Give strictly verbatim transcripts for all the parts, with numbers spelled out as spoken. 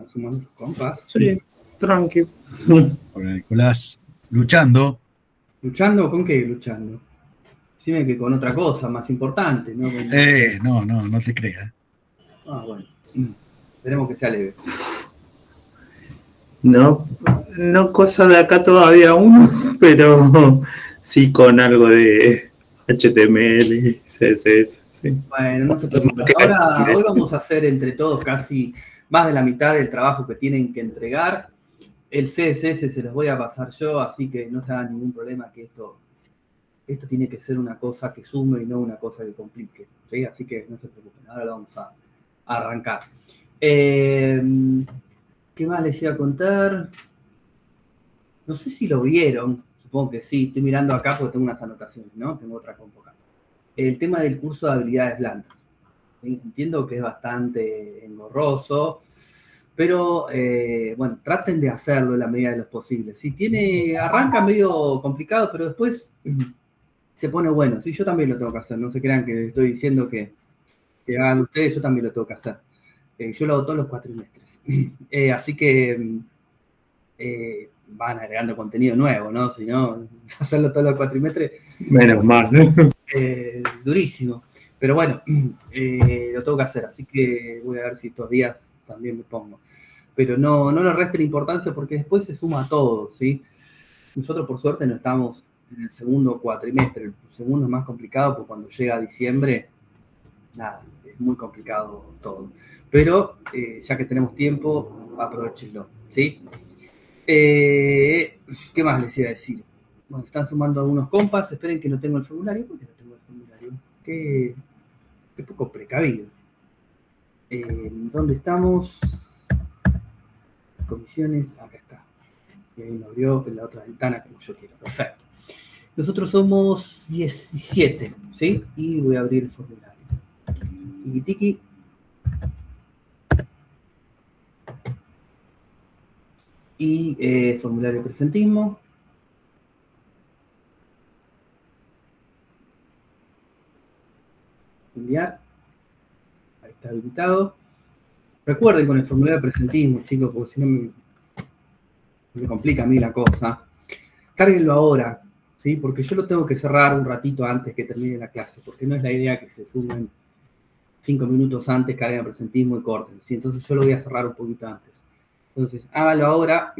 Están sumando los compas. Sí, tranqui. Hola, Nicolás. Luchando. ¿Luchando con qué? Luchando. Decime que con otra cosa más importante, ¿no? Con... Eh, no, no, no te creas. Ah, bueno. Esperemos que sea leve. No, no cosa de acá todavía uno, pero sí con algo de H T M L y C S S. Sí. Bueno, no se preocupen. Ahora, hoy vamos a hacer entre todos casi más de la mitad del trabajo que tienen que entregar. El C S S se los voy a pasar yo, así que no se hagan ningún problema que esto, esto tiene que ser una cosa que sume y no una cosa que complique. ¿Sí? Así que no se preocupen, ahora lo vamos a, a arrancar. Eh, ¿Qué más les iba a contar? No sé si lo vieron, supongo que sí, estoy mirando acá porque tengo unas anotaciones, ¿no? Tengo otra convocada. El tema del curso de habilidades blandas. ¿Sí? Entiendo que es bastante engorroso, pero eh, bueno, traten de hacerlo en la medida de lo posible. Si tiene, arranca medio complicado, pero después se pone bueno. Sí, yo también lo tengo que hacer, no se crean que estoy diciendo que, que hagan ustedes, yo también lo tengo que hacer. Eh, yo lo hago todos los cuatrimestres. Eh, así que eh, van agregando contenido nuevo, ¿no? Si no, hacerlo todos los cuatrimestres. Menos mal, ¿no? Eh, durísimo. Pero bueno, eh, lo tengo que hacer, así que voy a ver si estos días también me pongo. Pero no, no le resten importancia porque después se suma todo, ¿sí? Nosotros por suerte no estamos en el segundo cuatrimestre. El segundo es más complicado porque cuando llega diciembre, nada, es muy complicado todo. Pero eh, ya que tenemos tiempo, aprovechenlo, ¿sí? Eh, ¿Qué más les iba a decir? Bueno, están sumando algunos compas, esperen que no tengo el formulario. ¿Por qué no tengo el formulario? Qué, qué poco precavido. Eh, ¿Dónde estamos? Comisiones, acá está. Y ahí me abrió en la otra ventana como yo quiero. Perfecto. Nosotros somos diecisiete, ¿sí? Y voy a abrir el formulario. Tiki tiki. Y eh, formulario de presentismo. Enviar. Ahí está habilitado. Recuerden con el formulario de presentismo, chicos, porque si no me, me complica a mí la cosa. Cárguenlo ahora, ¿sí? Porque yo lo tengo que cerrar un ratito antes que termine la clase, porque no es la idea que se sumen cinco minutos antes, carguen el presentismo y corten, ¿sí? Entonces yo lo voy a cerrar un poquito antes. Entonces, hágalo ahora,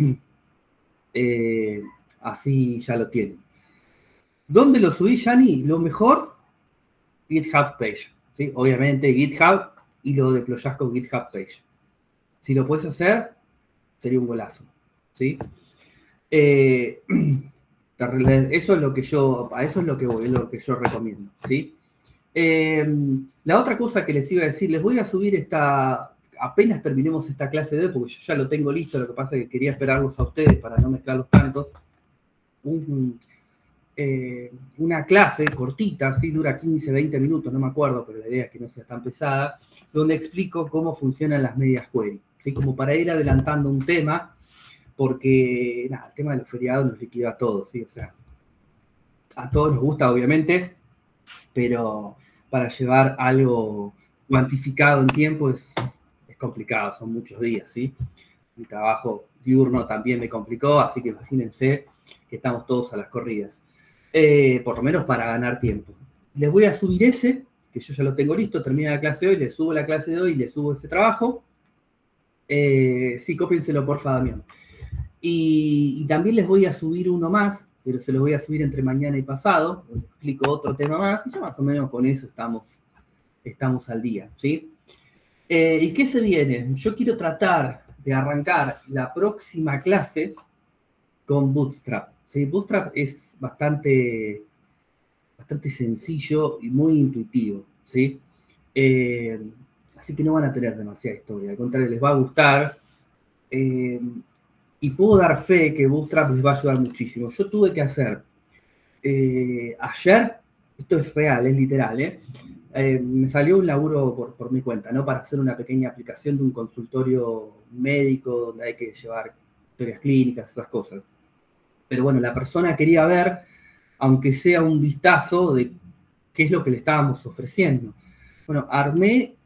eh, así ya lo tienen. ¿Dónde lo subí, Yani? Lo mejor, GitHub page, ¿sí? Obviamente GitHub y lo deployás con GitHub page. Si lo puedes hacer, sería un golazo, ¿sí? Eh, eso es lo que yo, a eso es lo que voy, es lo que yo recomiendo, ¿sí? Eh, la otra cosa que les iba a decir, les voy a subir esta, apenas terminemos esta clase de hoy, porque yo ya lo tengo listo, lo que pasa es que quería esperarlos a ustedes para no mezclarlos tantos, un, eh, una clase cortita, ¿sí? Dura quince, veinte minutos, no me acuerdo, pero la idea es que no sea tan pesada, donde explico cómo funcionan las medias query, ¿sí? Como para ir adelantando un tema, porque nada, el tema de los feriados nos liquida a todos, ¿sí? O sea, a todos nos gusta, obviamente, pero para llevar algo cuantificado en tiempo es, es complicado, son muchos días, ¿sí? Mi trabajo diurno también me complicó, así que imagínense que estamos todos a las corridas. Eh, por lo menos para ganar tiempo. Les voy a subir ese, que yo ya lo tengo listo, termina la clase de hoy, les subo la clase de hoy y les subo ese trabajo. Eh, sí, cópienselo, porfa, Damián. Y, y también les voy a subir uno más, pero se los voy a subir entre mañana y pasado, les explico otro tema más, y ya más o menos con eso estamos, estamos al día, ¿sí? Eh, ¿Y qué se viene? Yo quiero tratar de arrancar la próxima clase con Bootstrap, ¿sí? Bootstrap es bastante, bastante sencillo y muy intuitivo, ¿sí? Eh, así que no van a tener demasiada historia, al contrario, les va a gustar. Eh, y puedo dar fe que Bootstrap les va a ayudar muchísimo. Yo tuve que hacer eh, ayer, esto es real, es literal, ¿eh? Eh, me salió un laburo por, por mi cuenta, ¿no? Para hacer una pequeña aplicación de un consultorio médico donde hay que llevar historias clínicas, esas cosas. Pero bueno, la persona quería ver, aunque sea un vistazo de qué es lo que le estábamos ofreciendo. Bueno, armé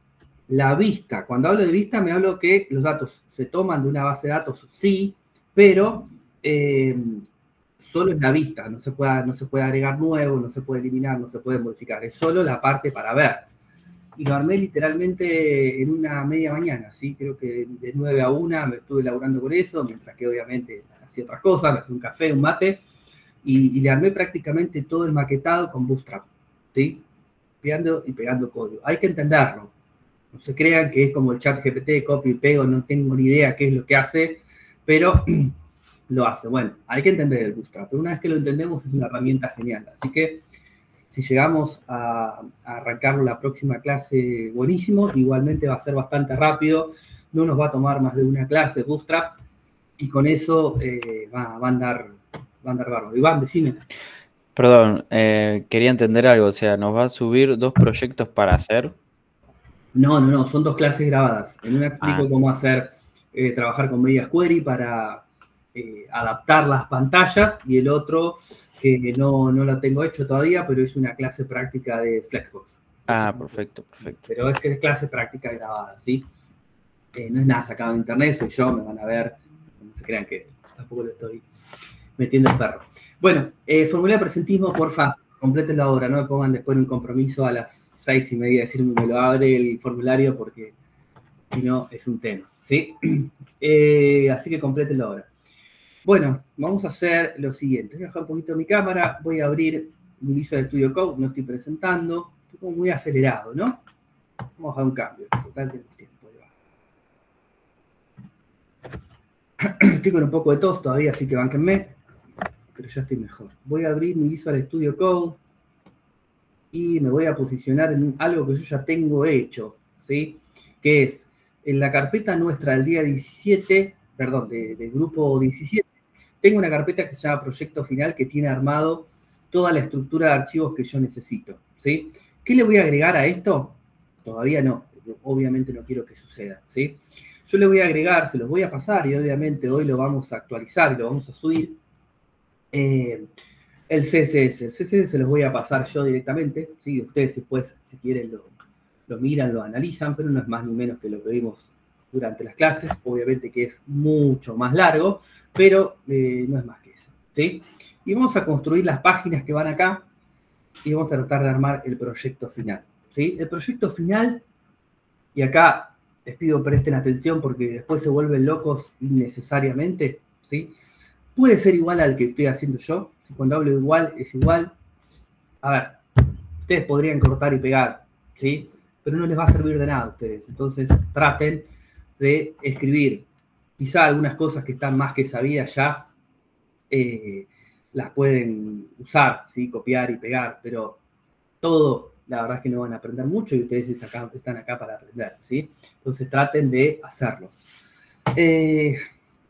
la vista. Cuando hablo de vista me hablo que los datos se toman de una base de datos, sí, pero eh, solo es la vista, no se, puede, no se puede agregar nuevo, no se puede eliminar, no se puede modificar, es solo la parte para ver. Y lo armé literalmente en una media mañana, ¿sí? Creo que de nueve a una me estuve laburando con eso, mientras que obviamente hacía otras cosas, me hacía un café, un mate, y, y le armé prácticamente todo el maquetado con Bootstrap, ¿sí? Copiando y pegando código. Hay que entenderlo. No se crean que es como el chat G P T, copio y pego, no tengo ni idea qué es lo que hace, pero lo hace. Bueno, hay que entender el Bootstrap, pero una vez que lo entendemos es una herramienta genial. Así que si llegamos a, a arrancarlo la próxima clase, buenísimo. Igualmente va a ser bastante rápido, no nos va a tomar más de una clase Bootstrap, y con eso eh, va, va a andar, va a andar bárbaro. Iván, decime. Perdón, eh, quería entender algo, o sea, ¿nos va a subir dos proyectos para hacer? No, no, no, son dos clases grabadas. En una explico Ah. cómo hacer, eh, trabajar con Media Query para eh, adaptar las pantallas, y el otro que no, no lo tengo hecho todavía, pero es una clase práctica de Flexbox. Ah, perfecto, perfecto. Pero es que es clase práctica grabada, ¿sí? Eh, no es nada sacado de internet, soy yo, me van a ver, no se crean que tampoco lo estoy metiendo el perro. Bueno, eh, formulario de presentismo, porfa, completen la obra, no me pongan después un compromiso a las seis y media decirme me lo abre el formulario, porque si no es un tema, ¿sí? Eh, así que completen la obra. Bueno, vamos a hacer lo siguiente. Voy a bajar un poquito mi cámara, voy a abrir mi Visual Studio Code, no estoy presentando, estoy como muy acelerado, ¿no? Vamos a hacer un cambio, total tenemos tiempo. Estoy con un poco de tos todavía, así que bánquenme, pero ya estoy mejor. Voy a abrir mi Visual Studio Code y me voy a posicionar en algo que yo ya tengo hecho, ¿sí? Que es en la carpeta nuestra del día diecisiete, perdón, de, del grupo diecisiete, tengo una carpeta que se llama Proyecto Final, que tiene armado toda la estructura de archivos que yo necesito, ¿sí? ¿Qué le voy a agregar a esto? Todavía no, obviamente no quiero que suceda, ¿sí? Yo le voy a agregar, se los voy a pasar, y obviamente hoy lo vamos a actualizar y lo vamos a subir, eh, el C S S. El C S S se los voy a pasar yo directamente, ¿sí? Ustedes después, si quieren, lo, lo miran, lo analizan, pero no es más ni menos que lo que vimos durante las clases. Obviamente que es mucho más largo, pero eh, no es más que eso, ¿sí? Y vamos a construir las páginas que van acá, y vamos a tratar de armar el proyecto final, ¿sí? El proyecto final, y acá les pido presten atención porque después se vuelven locos innecesariamente, ¿sí? Puede ser igual al que estoy haciendo yo. Si cuando hablo igual, es igual. A ver, ustedes podrían cortar y pegar, ¿sí? Pero no les va a servir de nada a ustedes. Entonces, traten de escribir. Quizá algunas cosas que están más que sabidas ya eh, las pueden usar, ¿sí? Copiar y pegar, pero todo, la verdad es que no van a aprender mucho, y ustedes están acá, están acá para aprender, ¿sí? Entonces traten de hacerlo. Eh,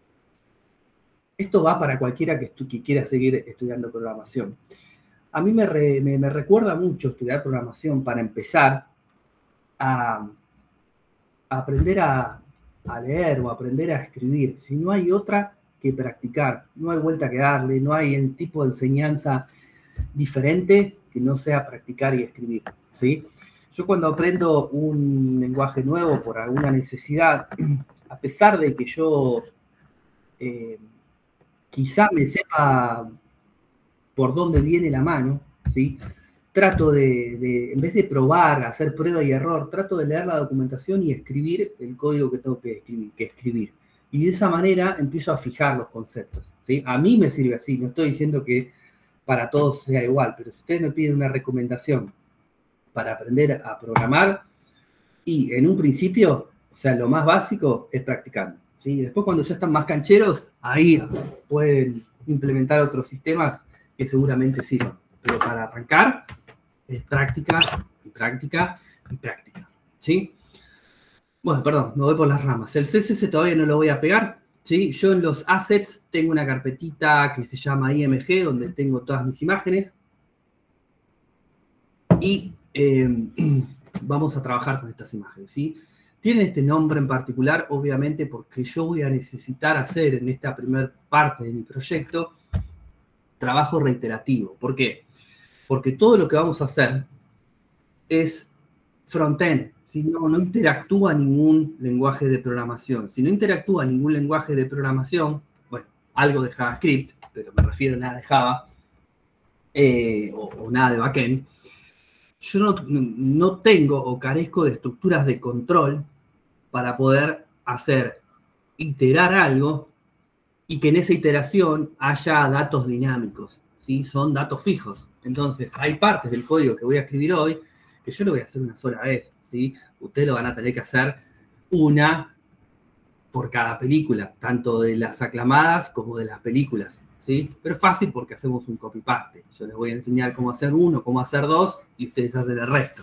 esto va para cualquiera que, que quiera seguir estudiando programación. A mí me, re, me, me recuerda mucho estudiar programación para empezar a, a aprender a, a leer o aprender a escribir. Si no hay otra que practicar, no hay vuelta que darle, no hay un tipo de enseñanza diferente que no sea practicar y escribir, ¿sí? Yo cuando aprendo un lenguaje nuevo por alguna necesidad, a pesar de que yo eh, quizá me sepa por dónde viene la mano, ¿sí? Trato de, de, en vez de probar, hacer prueba y error, trato de leer la documentación y escribir el código que tengo que escribir. Que escribir. Y de esa manera empiezo a fijar los conceptos, ¿sí? A mí me sirve así, no estoy diciendo que para todos sea igual, pero si ustedes me piden una recomendación para aprender a programar, y en un principio, o sea, lo más básico es practicando, ¿sí? Después cuando ya están más cancheros, ahí pueden implementar otros sistemas que seguramente sirvan. Pero para arrancar, es práctica, y práctica, y práctica, ¿sí? Bueno, perdón, me voy por las ramas. El C S S todavía no lo voy a pegar, ¿sí? Yo en los assets tengo una carpetita que se llama I M G, donde tengo todas mis imágenes. Y eh, vamos a trabajar con estas imágenes, ¿sí? Tiene este nombre en particular, obviamente, porque yo voy a necesitar hacer en esta primera parte de mi proyecto trabajo reiterativo. ¿Por qué? Porque todo lo que vamos a hacer es front-end, si no, no interactúa ningún lenguaje de programación. Si no interactúa ningún lenguaje de programación, bueno, algo de JavaScript, pero me refiero a nada de Java, eh, o, o nada de backend, yo no, no tengo o carezco de estructuras de control para poder hacer iterar algo y que en esa iteración haya datos dinámicos, ¿sí? Son datos fijos. Entonces, hay partes del código que voy a escribir hoy que yo lo voy a hacer una sola vez, ¿sí? Ustedes lo van a tener que hacer una por cada película, tanto de las aclamadas como de las películas, ¿sí? Pero es fácil porque hacemos un copy-paste. Yo les voy a enseñar cómo hacer uno, cómo hacer dos, y ustedes hacen el resto.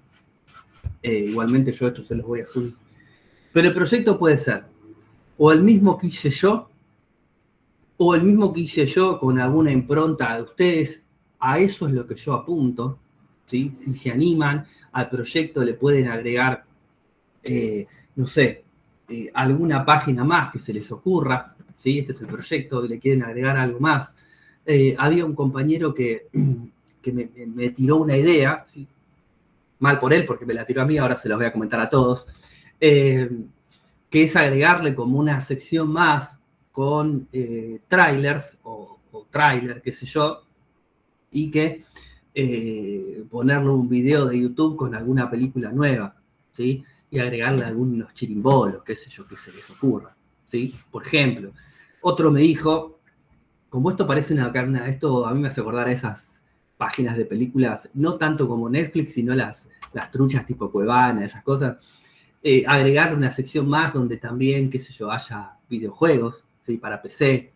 Eh, igualmente yo esto se los voy a subir. Pero el proyecto puede ser o el mismo que hice yo, o el mismo que hice yo con alguna impronta de ustedes. A eso es lo que yo apunto, ¿sí? Si se animan al proyecto, le pueden agregar, eh, no sé, eh, alguna página más que se les ocurra, ¿sí? Este es el proyecto, le quieren agregar algo más. Eh, había un compañero que, que me, me tiró una idea, ¿sí? Mal por él, porque me la tiró a mí, ahora se los voy a comentar a todos, eh, que es agregarle como una sección más con eh, trailers o, o trailer, qué sé yo, y que eh, ponerle un video de YouTube con alguna película nueva, ¿sí? Y agregarle algunos chirimbolos, qué sé yo, que se les ocurra, ¿sí? Por ejemplo, otro me dijo, como esto parece una carna, esto a mí me hace acordar a esas páginas de películas, no tanto como Netflix, sino las, las truchas tipo Cuevana, esas cosas, eh, agregar una sección más donde también, qué sé yo, haya videojuegos, ¿sí? Para P C,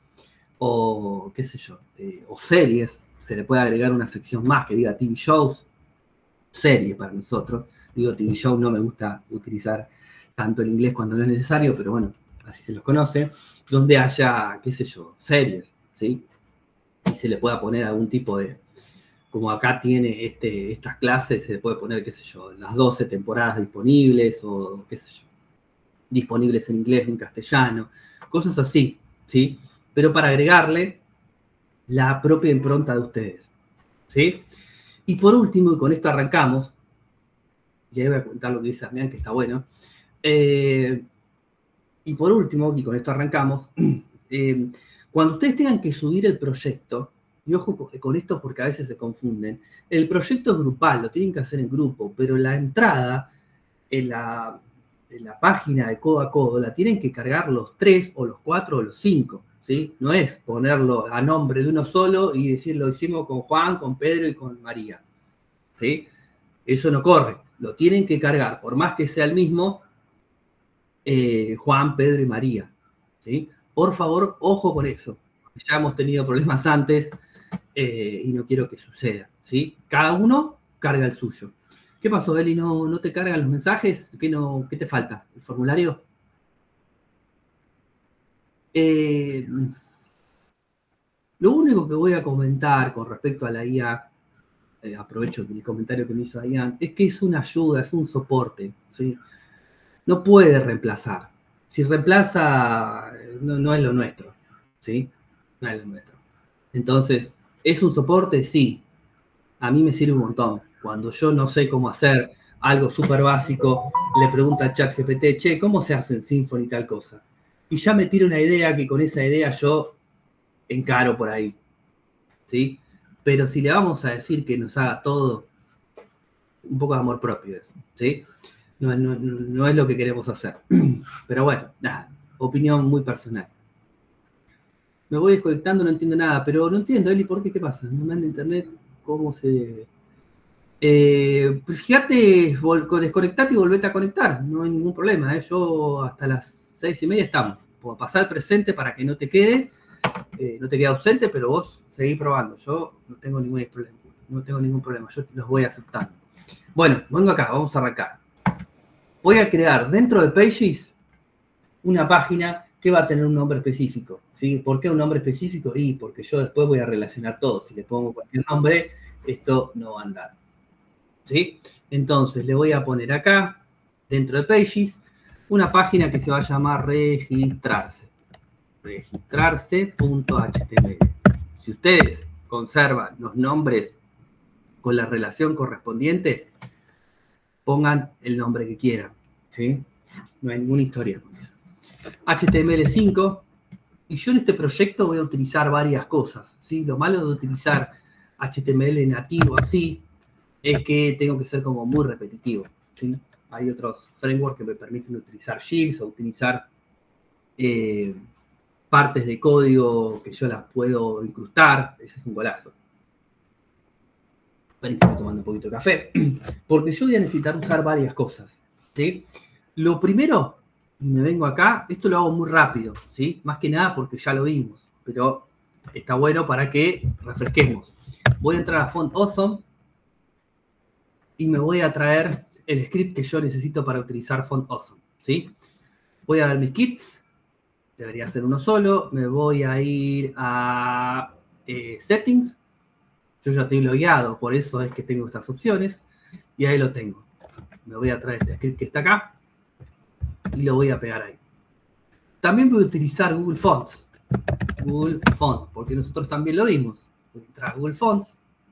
o qué sé yo, eh, o series. Se le puede agregar una sección más que diga T V shows, serie para nosotros. Digo T V show, no me gusta utilizar tanto el inglés cuando no es necesario, pero bueno, así se los conoce, donde haya, qué sé yo, series, ¿sí? Y se le pueda poner algún tipo de, como acá tiene este, estas clases, se le puede poner, qué sé yo, las doce temporadas disponibles, o qué sé yo, disponibles en inglés o en castellano, cosas así, ¿sí? Pero para agregarle la propia impronta de ustedes, ¿sí? Y por último, y con esto arrancamos, y ahí voy a contar lo que dice Damián, que está bueno, eh, y por último, y con esto arrancamos, eh, cuando ustedes tengan que subir el proyecto, y ojo con esto porque a veces se confunden, el proyecto es grupal, lo tienen que hacer en grupo, pero la entrada en la, en la página de codo a codo la tienen que cargar los tres, o los cuatro, o los cinco, ¿sí? No es ponerlo a nombre de uno solo y decir lo hicimos con Juan, con Pedro y con María, ¿sí? Eso no corre, lo tienen que cargar, por más que sea el mismo, eh, Juan, Pedro y María, ¿sí? Por favor, ojo con eso. Ya hemos tenido problemas antes eh, y no quiero que suceda, ¿sí? Cada uno carga el suyo. ¿Qué pasó, Eli? ¿No, no te cargan los mensajes? ¿Qué, no, qué te falta? ¿El formulario? Eh, lo único que voy a comentar con respecto a la I A, eh, aprovecho el comentario que me hizo Ian, es que es una ayuda, es un soporte, ¿sí? No puede reemplazar. Si reemplaza, no, no es lo nuestro, ¿sí? No es lo nuestro. Entonces, ¿es un soporte? Sí. A mí me sirve un montón. Cuando yo no sé cómo hacer algo súper básico, le pregunto al ChatGPT, che, ¿cómo se hace en Symfony tal cosa? Y ya me tira una idea que con esa idea yo encaro por ahí, ¿sí? Pero si le vamos a decir que nos haga todo, un poco de amor propio eso, ¿sí? No, no, no es lo que queremos hacer. Pero bueno, nada, opinión muy personal. Me voy desconectando, no entiendo nada, pero no entiendo, Eli, ¿por qué? ¿Qué pasa? No me anda internet, ¿cómo se...? Eh, pues fíjate, desconectate y volvete a conectar, no hay ningún problema, ¿eh? Yo hasta las seis y media estamos. Puedo pasar el presente para que no te quede, eh, no te quede ausente, pero vos seguís probando. Yo no tengo ningún problema, no tengo ningún problema, yo los voy aceptando. Bueno, vengo acá, vamos a arrancar. Voy a crear dentro de Pages una página que va a tener un nombre específico, ¿sí? ¿Por qué un nombre específico? Y porque yo después voy a relacionar todo. Si le pongo cualquier nombre, esto no va a andar, ¿sí? Entonces le voy a poner acá, dentro de Pages, una página que se va a llamar registrarse. registrarse punto H T M L. Si ustedes conservan los nombres con la relación correspondiente, pongan el nombre que quieran, ¿sí? No hay ninguna historia con eso. H T M L cinco, y yo en este proyecto voy a utilizar varias cosas, ¿sí? Lo malo de utilizar H T M L nativo así es que tengo que ser como muy repetitivo, ¿sí? Hay otros frameworks que me permiten utilizar shields o utilizar eh, partes de código que yo las puedo incrustar. Ese es un golazo. Estoy tomando un poquito de café. Porque yo voy a necesitar usar varias cosas, ¿sí? Lo primero, y me vengo acá, esto lo hago muy rápido, ¿sí? Más que nada porque ya lo vimos, pero está bueno para que refresquemos. Voy a entrar a Font Awesome y me voy a traer el script que yo necesito para utilizar Font Awesome, ¿sí? Voy a ver mis kits, debería ser uno solo, me voy a ir a eh, Settings, yo ya estoy logueado, por eso es que tengo estas opciones, y ahí lo tengo. Me voy a traer este script que está acá, y lo voy a pegar ahí. También voy a utilizar Google Fonts, Google Font, porque nosotros también lo vimos. Voy a entrar a Google Fonts,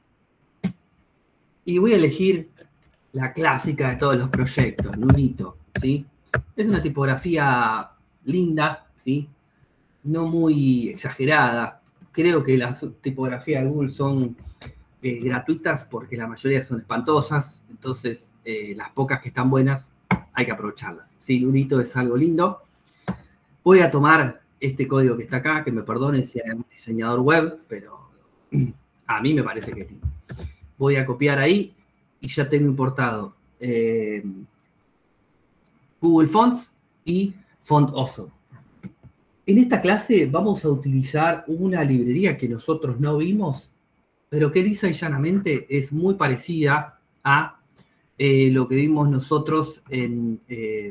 y voy a elegir la clásica de todos los proyectos, Nunito, ¿sí? Es una tipografía linda, ¿sí? No muy exagerada. Creo que las tipografías de Google son eh, gratuitas porque la mayoría son espantosas, entonces eh, las pocas que están buenas hay que aprovecharlas. Sí, Nunito es algo lindo. Voy a tomar este código que está acá, que me perdone si hay un diseñador web, pero a mí me parece que sí. Voy a copiar ahí y ya tengo importado eh, Google Fonts y Font Awesome. En esta clase vamos a utilizar una librería que nosotros no vimos, pero que lisa y llanamente es muy parecida a eh, lo que vimos nosotros en eh,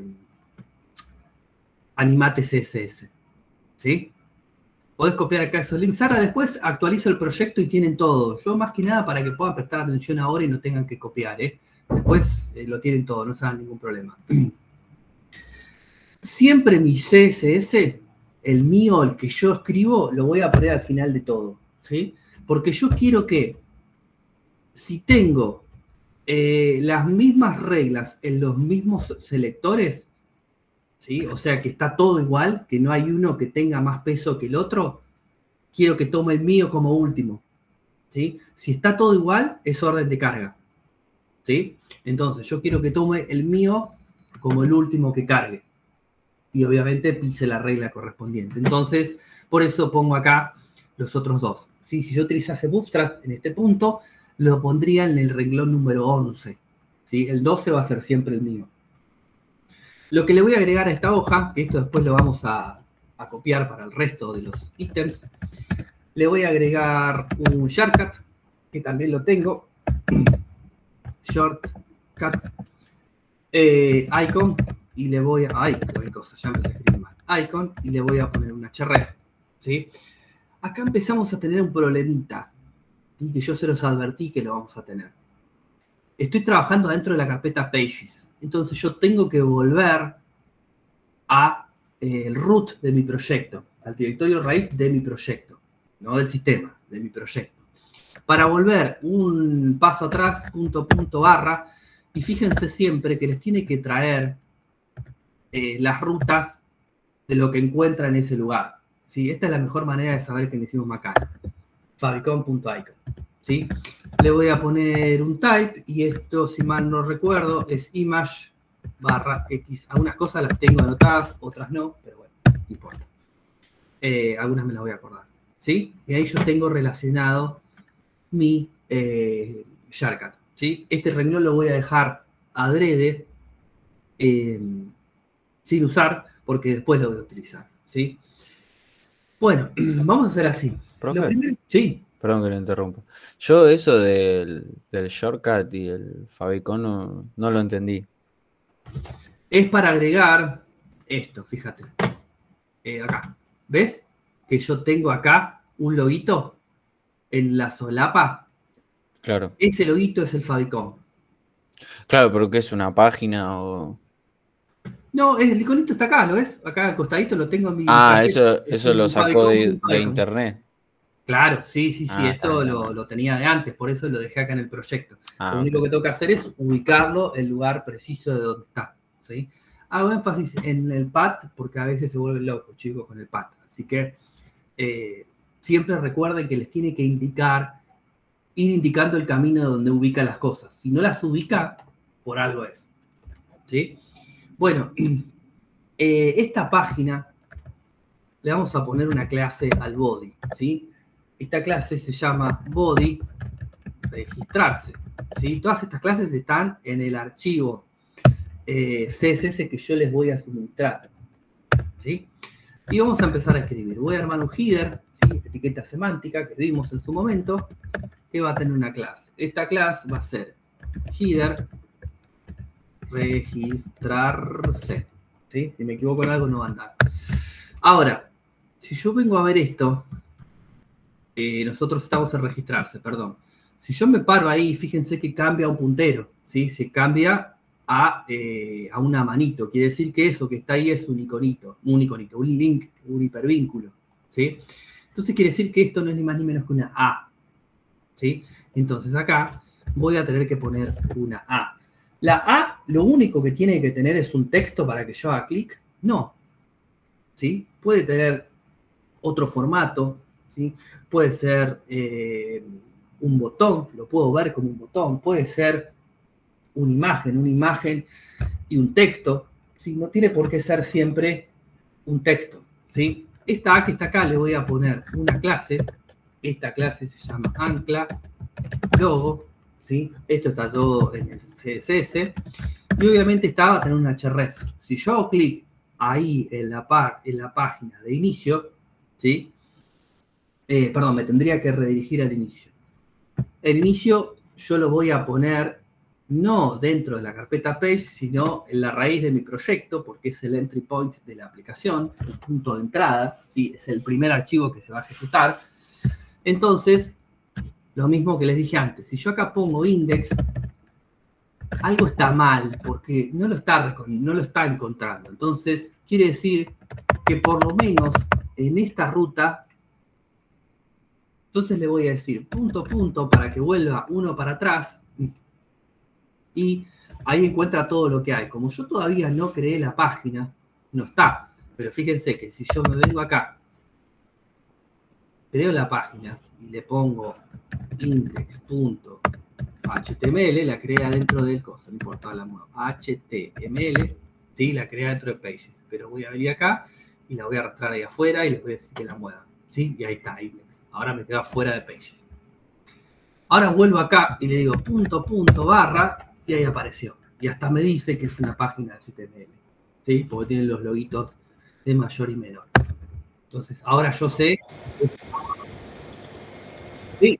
Animate C S S. ¿Sí? Podés copiar acá esos links. Ahora después actualizo el proyecto y tienen todo. Yo más que nada para que puedan prestar atención ahora y no tengan que copiar, ¿eh? Después eh, lo tienen todo, no se hagan ningún problema. Siempre mi C S S, el mío, el que yo escribo, lo voy a poner al final de todo, ¿sí? Porque yo quiero que, si tengo eh, las mismas reglas en los mismos selectores, ¿sí? O sea, que está todo igual, que no hay uno que tenga más peso que el otro, quiero que tome el mío como último, ¿sí? Si está todo igual, es orden de carga, ¿sí? Entonces, yo quiero que tome el mío como el último que cargue. Y obviamente pise la regla correspondiente. Entonces, por eso pongo acá los otros dos, ¿sí? Si yo utilizase Bootstrap en este punto, lo pondría en el renglón número once, ¿sí? El doce va a ser siempre el mío. Lo que le voy a agregar a esta hoja, que esto después lo vamos a, a copiar para el resto de los ítems, le voy a agregar un shortcut, que también lo tengo. Shortcut. Eh, icon. Y le voy a... ¡Ay, qué cosa! Ya empecé a escribir mal. Icon. Y le voy a poner un href. ¿Sí? Acá empezamos a tener un problemita. Y que yo se los advertí que lo vamos a tener. Estoy trabajando dentro de la carpeta Pages. Entonces yo tengo que volver a eh, el root de mi proyecto. Al directorio raíz de mi proyecto. No del sistema, de mi proyecto. Para volver un paso atrás, punto, punto, barra. Y fíjense siempre que les tiene que traer Eh, las rutas de lo que encuentra en ese lugar, ¿sí? Esta es la mejor manera de saber que le hicimos Macar. Favicon.icon, ¿sí? Le voy a poner un type, y esto, si mal no recuerdo, es image barra x. Algunas cosas las tengo anotadas, otras no, pero bueno, no importa. Eh, algunas me las voy a acordar, ¿sí? Y ahí yo tengo relacionado mi eh, shortcut, ¿sí? Este renglón lo voy a dejar adrede, eh, sin usar, porque después lo voy a utilizar, ¿sí? Bueno, vamos a hacer así. Profe, Lo primero, sí. Perdón que lo interrumpa. Yo eso del, del shortcut y el favicon no, no lo entendí. Es para agregar esto, fíjate. Eh, acá. ¿Ves? Que yo tengo acá un loguito en la solapa. Claro. Ese loguito es el favicon. Claro, pero ¿qué es una página o...? No, el iconito está acá, ¿lo ves? Acá al costadito lo tengo en mi... Ah, tarjeta. eso, Es eso un lo sacó de, favicon punto de icon. internet. Claro, sí, sí, sí, Ah, esto está bien, lo, bueno. lo tenía de antes, por eso lo dejé acá en el proyecto. Ah, Lo único ok. que tengo que hacer es ubicarlo en el lugar preciso de donde está, ¿sí? Hago énfasis en el path porque a veces se vuelven locos, chicos, con el path. Así que eh, siempre recuerden que les tiene que indicar, ir indicando el camino donde ubica las cosas. Si no las ubica, por algo es, ¿sí? Bueno, eh, esta página le vamos a poner una clase al body, ¿sí? Esta clase se llama body registrarse, ¿sí? Todas estas clases están en el archivo eh, C S S que yo les voy a suministrar, ¿sí? Y vamos a empezar a escribir. Voy a armar un header, ¿sí? Etiqueta semántica que vimos en su momento, que va a tener una clase. Esta clase va a ser header registrarse, ¿sí? Si me equivoco en algo no va a andar. Ahora, si yo vengo a ver esto, eh, nosotros estamos en registrarse, perdón. Si yo me paro ahí, fíjense que cambia un puntero, ¿sí? Se cambia a, eh, a una manito. Quiere decir que eso que está ahí es un iconito, un iconito, un link, un hipervínculo, ¿sí? Entonces quiere decir que esto no es ni más ni menos que una A, ¿sí? Entonces acá voy a tener que poner una A. La A, lo único que tiene que tener es un texto para que yo haga clic. No, ¿sí? Puede tener otro formato, ¿sí? Puede ser eh, un botón, lo puedo ver como un botón, puede ser una imagen, una imagen y un texto, ¿sí? No tiene por qué ser siempre un texto, ¿sí? Esta A que está acá le voy a poner una clase, esta clase se llama ancla logo, ¿sí? Esto está todo en el C S S, y obviamente esta va a tener una href. Si yo hago clic ahí en la, par, en la página de inicio, ¿sí? Eh, perdón, me tendría que redirigir al inicio. El inicio yo lo voy a poner no dentro de la carpeta page, sino en la raíz de mi proyecto, porque es el entry point de la aplicación, el punto de entrada, ¿sí? Es el primer archivo que se va a ejecutar. Entonces, lo mismo que les dije antes, si yo acá pongo index, algo está mal, porque no lo está, no lo está encontrando. Entonces, quiere decir que por lo menos en esta ruta, entonces le voy a decir punto, punto, para que vuelva uno para atrás, y ahí encuentra todo lo que hay. Como yo todavía no creé la página, no está. Pero fíjense que si yo me vengo acá, creo la página y le pongo index.html, la crea dentro del coso, no importa, la muevo. H T M L, ¿sí? La crea dentro de Pages. Pero voy a venir acá y la voy a arrastrar ahí afuera y les voy a decir que la muevan, ¿sí? Y ahí está, index. Ahora me queda fuera de Pages. Ahora vuelvo acá y le digo punto, punto, barra, y ahí apareció. Y hasta me dice que es una página de H T M L, ¿sí? Porque tienen los loguitos de mayor y menor. Entonces, ahora yo sé... ¿Sí?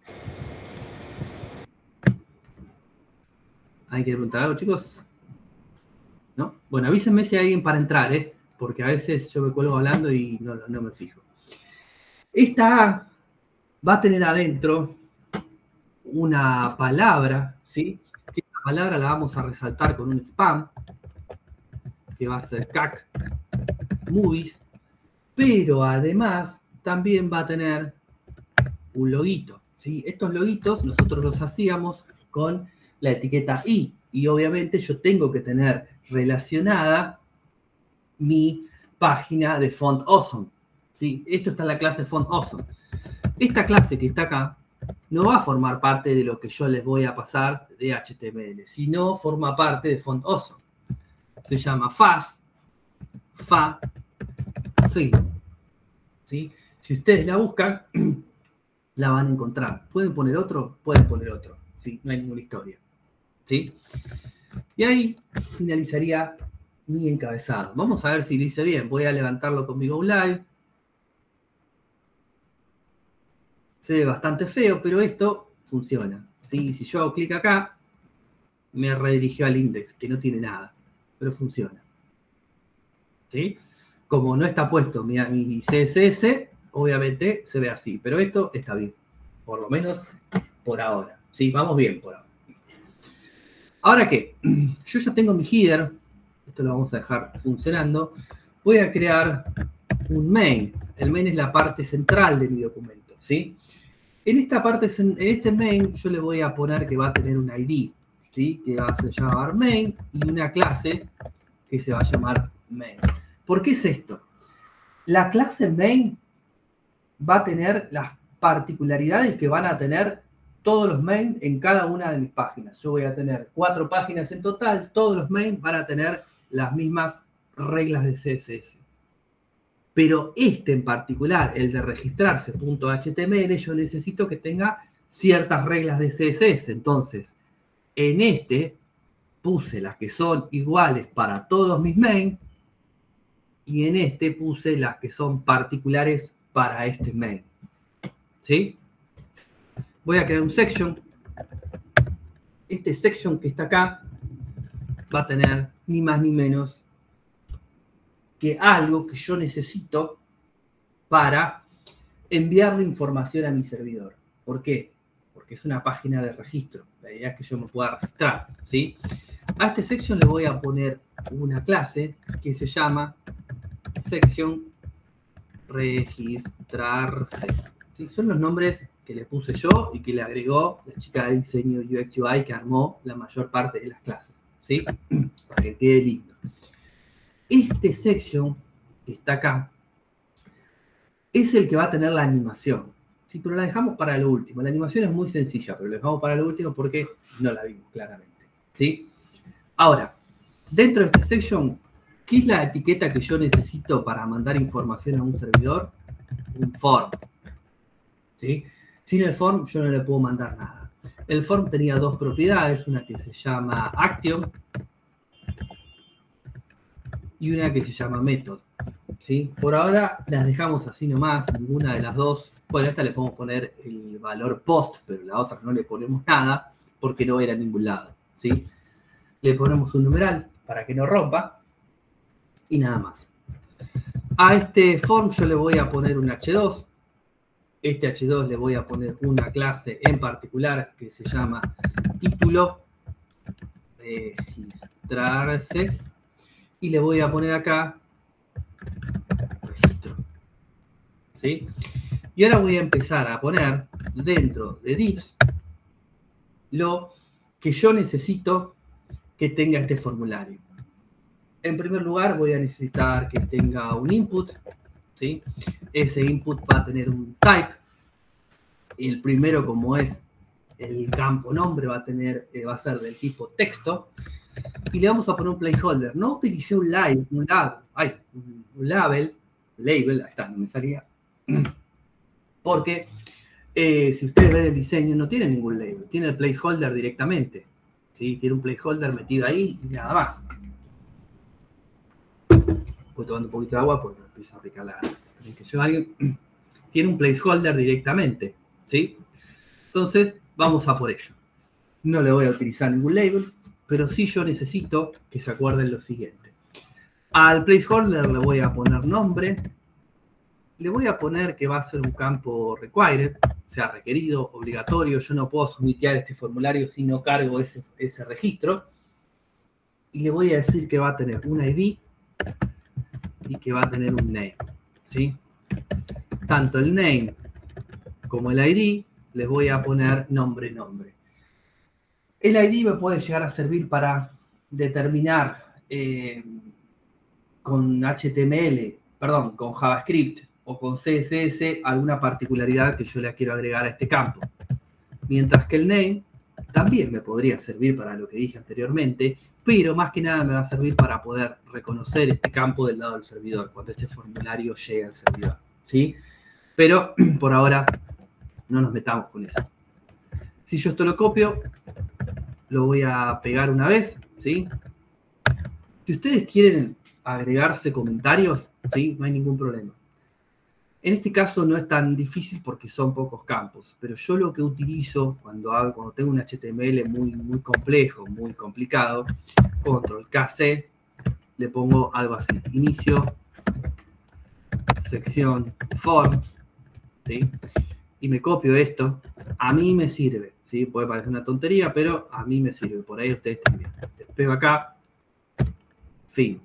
¿Hay que preguntar algo, chicos? ¿No? Bueno, avísenme si hay alguien para entrar, ¿eh? Porque a veces yo me cuelgo hablando y no, no me fijo. Esta A va a tener adentro una palabra, ¿sí? Esta palabra la vamos a resaltar con un spam, que va a ser cac movies, pero además también va a tener un loguito, ¿sí? Estos loguitos nosotros los hacíamos con la etiqueta i, y obviamente yo tengo que tener relacionada mi página de Font Awesome, ¿sí? Esto está en la clase Font Awesome. Esta clase que está acá no va a formar parte de lo que yo les voy a pasar de H T M L, sino forma parte de Font Awesome. Se llama fast, fa, fill, ¿sí? Si ustedes la buscan, la van a encontrar. ¿Pueden poner otro? Pueden poner otro, ¿sí? No hay ninguna historia, ¿sí? Y ahí finalizaría mi encabezado. Vamos a ver si lo hice bien. Voy a levantarlo con mi Go Live. Se ve bastante feo, pero esto funciona, ¿sí? Si yo hago clic acá, me redirigió al index, que no tiene nada, pero funciona, ¿sí? Como no está puesto mi, mi C S S, obviamente se ve así, pero esto está bien, por lo menos por ahora, ¿sí? Vamos bien por ahora. ¿Ahora qué? Yo ya tengo mi header, esto lo vamos a dejar funcionando. Voy a crear un main. El main es la parte central de mi documento, ¿sí? En esta parte, en este main, yo le voy a poner que va a tener un I D, ¿sí? Que va a llamar main y una clase que se va a llamar main. ¿Por qué es esto? La clase main va a tener las particularidades que van a tener todos los main en cada una de mis páginas. Yo voy a tener cuatro páginas en total, todos los main van a tener las mismas reglas de C S S. Pero este en particular, el de registrarse.html, yo necesito que tenga ciertas reglas de C S S. Entonces, en este puse las que son iguales para todos mis main y en este puse las que son particulares para este main. ¿Sí? Voy a crear un section. Este section que está acá va a tener ni más ni menos que algo que yo necesito para enviarle información a mi servidor. ¿Por qué? Porque es una página de registro. La idea es que yo me pueda registrar, ¿sí? A este section le voy a poner una clase que se llama section registrarse. ¿Sí? Son los nombres que le puse yo y que le agregó la chica de diseño U X U I que armó la mayor parte de las clases, ¿sí? Para que quede lindo. Este section que está acá es el que va a tener la animación, ¿sí? Pero la dejamos para lo último. La animación es muy sencilla, pero la dejamos para lo último porque no la vimos claramente, ¿sí? Ahora, dentro de este section, ¿qué es la etiqueta que yo necesito para mandar información a un servidor? Un form, ¿sí? Sin el form yo no le puedo mandar nada. El form tenía dos propiedades, una que se llama action y una que se llama method, ¿sí? Por ahora las dejamos así nomás, ninguna de las dos. Bueno, a esta le podemos poner el valor post, pero la otra no le ponemos nada porque no va a ir a ningún lado, ¿sí? Le ponemos un numeral para que no rompa y nada más. A este form yo le voy a poner un hache dos. Este hache dos le voy a poner una clase en particular que se llama título registrarse. Y le voy a poner acá registro, ¿sí? Y ahora voy a empezar a poner dentro de divs lo que yo necesito que tenga este formulario. En primer lugar voy a necesitar que tenga un input, ¿sí? Ese input va a tener un type. El primero, como es el campo nombre, va a tener, eh, va a ser del tipo texto. Y le vamos a poner un placeholder. No utilicé un live, un lab, ay, un label, label, ahí está, no me salía. Porque eh, si ustedes ven el diseño, no tiene ningún label, tiene el placeholder directamente, ¿sí? Tiene un placeholder metido ahí y nada más. Voy tomando un poquito de agua porque me empieza a picar la... Que yo, alguien, tiene un placeholder directamente, ¿sí? Entonces, vamos a por ello. No le voy a utilizar ningún label, pero sí yo necesito que se acuerden lo siguiente. Al placeholder le voy a poner nombre, le voy a poner que va a ser un campo required, o sea, requerido, obligatorio. Yo no puedo submitear este formulario si no cargo ese, ese registro. Y le voy a decir que va a tener un I D y que va a tener un name, ¿sí? Tanto el name como el I D les voy a poner nombre, nombre. El I D me puede llegar a servir para determinar eh, con H T M L, perdón, con JavaScript o con C S S alguna particularidad que yo le quiero agregar a este campo. Mientras que el name también me podría servir para lo que dije anteriormente, pero más que nada me va a servir para poder reconocer este campo del lado del servidor, cuando este formulario llegue al servidor, ¿sí? Pero por ahora no nos metamos con eso. Si yo esto lo copio, lo voy a pegar una vez, ¿sí? Si ustedes quieren agregarse comentarios, ¿sí? No hay ningún problema. En este caso no es tan difícil porque son pocos campos, pero yo lo que utilizo cuando, hago, cuando tengo un H T M L muy, muy complejo, muy complicado, control K C, le pongo algo así, inicio, sección, form, ¿sí? Y me copio esto, a mí me sirve, ¿sí? Puede parecer una tontería, pero a mí me sirve, por ahí ustedes también. Les pego acá, fin.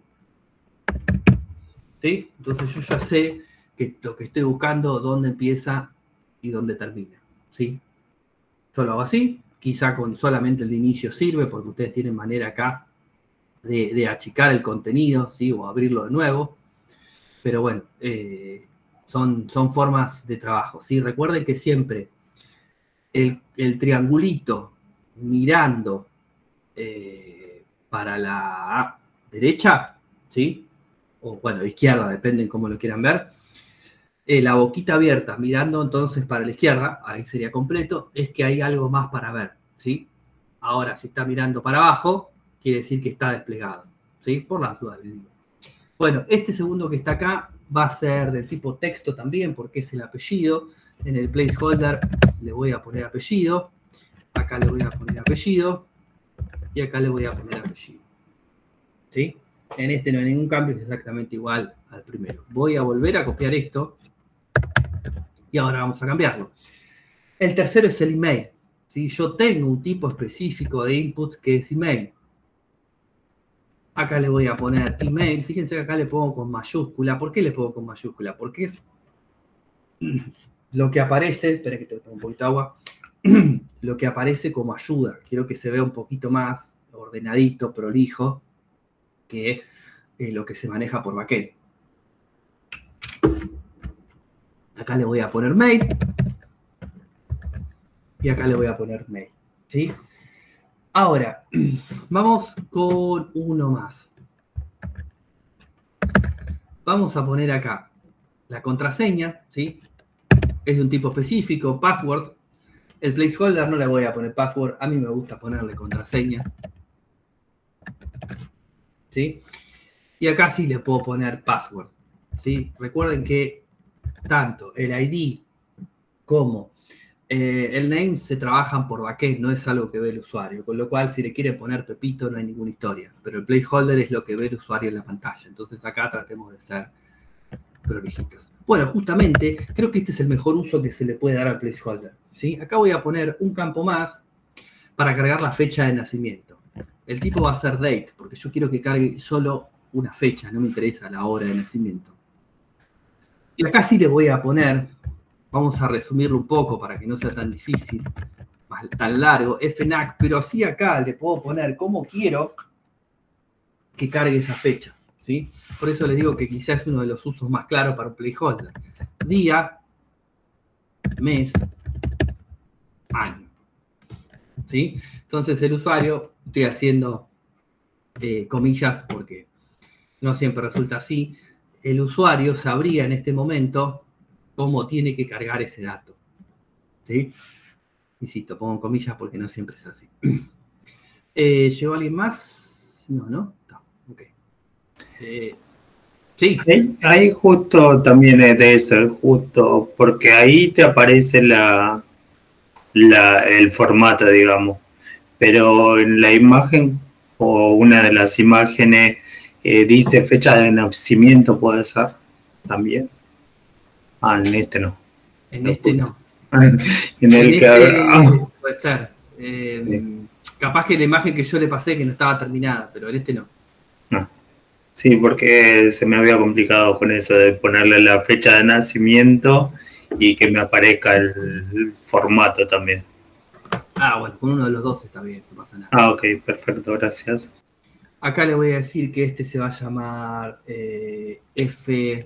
¿Sí? Entonces yo ya sé que lo que estoy buscando, dónde empieza y dónde termina, ¿sí? Yo lo hago así, quizá con solamente el de inicio sirve, porque ustedes tienen manera acá de, de achicar el contenido, ¿sí? O abrirlo de nuevo, pero bueno, eh, son, son formas de trabajo, ¿sí? Recuerden que siempre el, el triangulito mirando eh, para la derecha, ¿sí? O bueno, izquierda, depende de cómo lo quieran ver. Eh, la boquita abierta mirando entonces para la izquierda, ahí sería completo, es que hay algo más para ver, ¿sí? Ahora, si está mirando para abajo, quiere decir que está desplegado, ¿sí? Por las dudas, les digo. Bueno, este segundo que está acá va a ser del tipo texto también, porque es el apellido. En el placeholder le voy a poner apellido, acá le voy a poner apellido, y acá le voy a poner apellido, ¿sí? En este no hay ningún cambio, es exactamente igual al primero. Voy a volver a copiar esto, y ahora vamos a cambiarlo. El tercero es el email, ¿sí? Yo tengo un tipo específico de input que es email. Acá le voy a poner email. Fíjense que acá le pongo con mayúscula. ¿Por qué le pongo con mayúscula? Porque es lo que aparece, espera que tengo un poquito de agua, lo que aparece como ayuda. Quiero que se vea un poquito más ordenadito, prolijo, que eh, lo que se maneja por backend. Acá le voy a poner mail. Y acá le voy a poner mail, ¿sí? Ahora, vamos con uno más. Vamos a poner acá la contraseña, ¿sí? Es de un tipo específico, password. El placeholder no le voy a poner password, a mí me gusta ponerle contraseña, ¿sí? Y acá sí le puedo poner password, ¿sí? Recuerden que tanto el I D como eh, el name se trabajan por backend, no es algo que ve el usuario, con lo cual si le quiere poner Pepito no hay ninguna historia, pero el placeholder es lo que ve el usuario en la pantalla, entonces acá tratemos de ser prolijitos. Bueno, justamente creo que este es el mejor uso que se le puede dar al placeholder, ¿sí? Acá voy a poner un campo más para cargar la fecha de nacimiento. El tipo va a ser date, porque yo quiero que cargue solo una fecha, no me interesa la hora de nacimiento. Y acá sí le voy a poner, vamos a resumirlo un poco para que no sea tan difícil, más, tan largo, fnac, pero sí acá le puedo poner cómo quiero que cargue esa fecha, ¿sí? Por eso les digo que quizás es uno de los usos más claros para un placeholder. Día, mes, año, ¿sí? Entonces el usuario, estoy haciendo eh, comillas porque no siempre resulta así, el usuario sabría en este momento cómo tiene que cargar ese dato, ¿sí? Insisto, pongo comillas porque no siempre es así. Eh, ¿Llegó alguien más? No, ¿no? No, ok. Eh, sí. Ahí, ahí justo también es de eso, justo, porque ahí te aparece la, la, el formato, digamos, pero en la imagen o una de las imágenes eh, dice fecha de nacimiento, puede ser también. Ah, en este no. En este no. en el en que este, ah. puede ser. Eh, Sí. Capaz que la imagen que yo le pasé que no estaba terminada, pero en este no. No. Sí, porque se me había complicado con eso de ponerle la fecha de nacimiento y que me aparezca el, el formato también. Ah, bueno, con uno de los dos está bien, no pasa nada. Ah, ok, perfecto, gracias. Acá le voy a decir que este se va a llamar eh, F.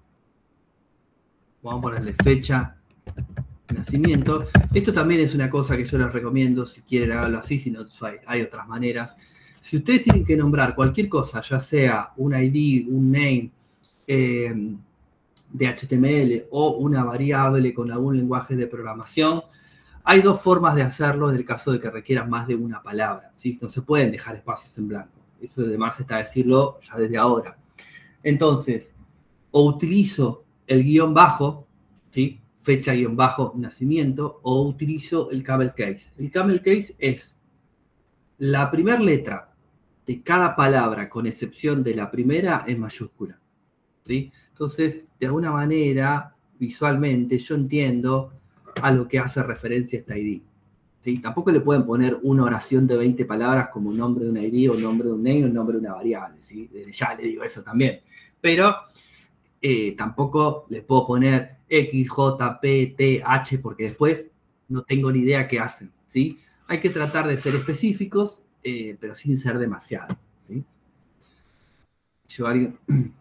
Vamos a ponerle fecha de nacimiento. Esto también es una cosa que yo les recomiendo, si quieren hacerlo así, si no hay, hay otras maneras. Si ustedes tienen que nombrar cualquier cosa, ya sea un I D, un name eh, de H T M L o una variable con algún lenguaje de programación, hay dos formas de hacerlo en el caso de que requieran más de una palabra, ¿sí? No se pueden dejar espacios en blanco. Eso además está decirlo ya desde ahora. Entonces, o utilizo el guión bajo, ¿sí? Fecha guión bajo nacimiento, o utilizo el camel case. El camel case es la primera letra de cada palabra, con excepción de la primera, en mayúscula, ¿sí? Entonces, de alguna manera, visualmente, yo entiendo a lo que hace referencia esta I D. ¿Sí? Tampoco le pueden poner una oración de veinte palabras como un nombre de una I D, o un nombre de un name, o un nombre de una variable, ¿sí? Ya le digo eso también. Pero eh, tampoco le puedo poner X, J, P, T, H, porque después no tengo ni idea qué hacen, ¿sí? Hay que tratar de ser específicos, eh, pero sin ser demasiado, ¿sí? Yo alguien...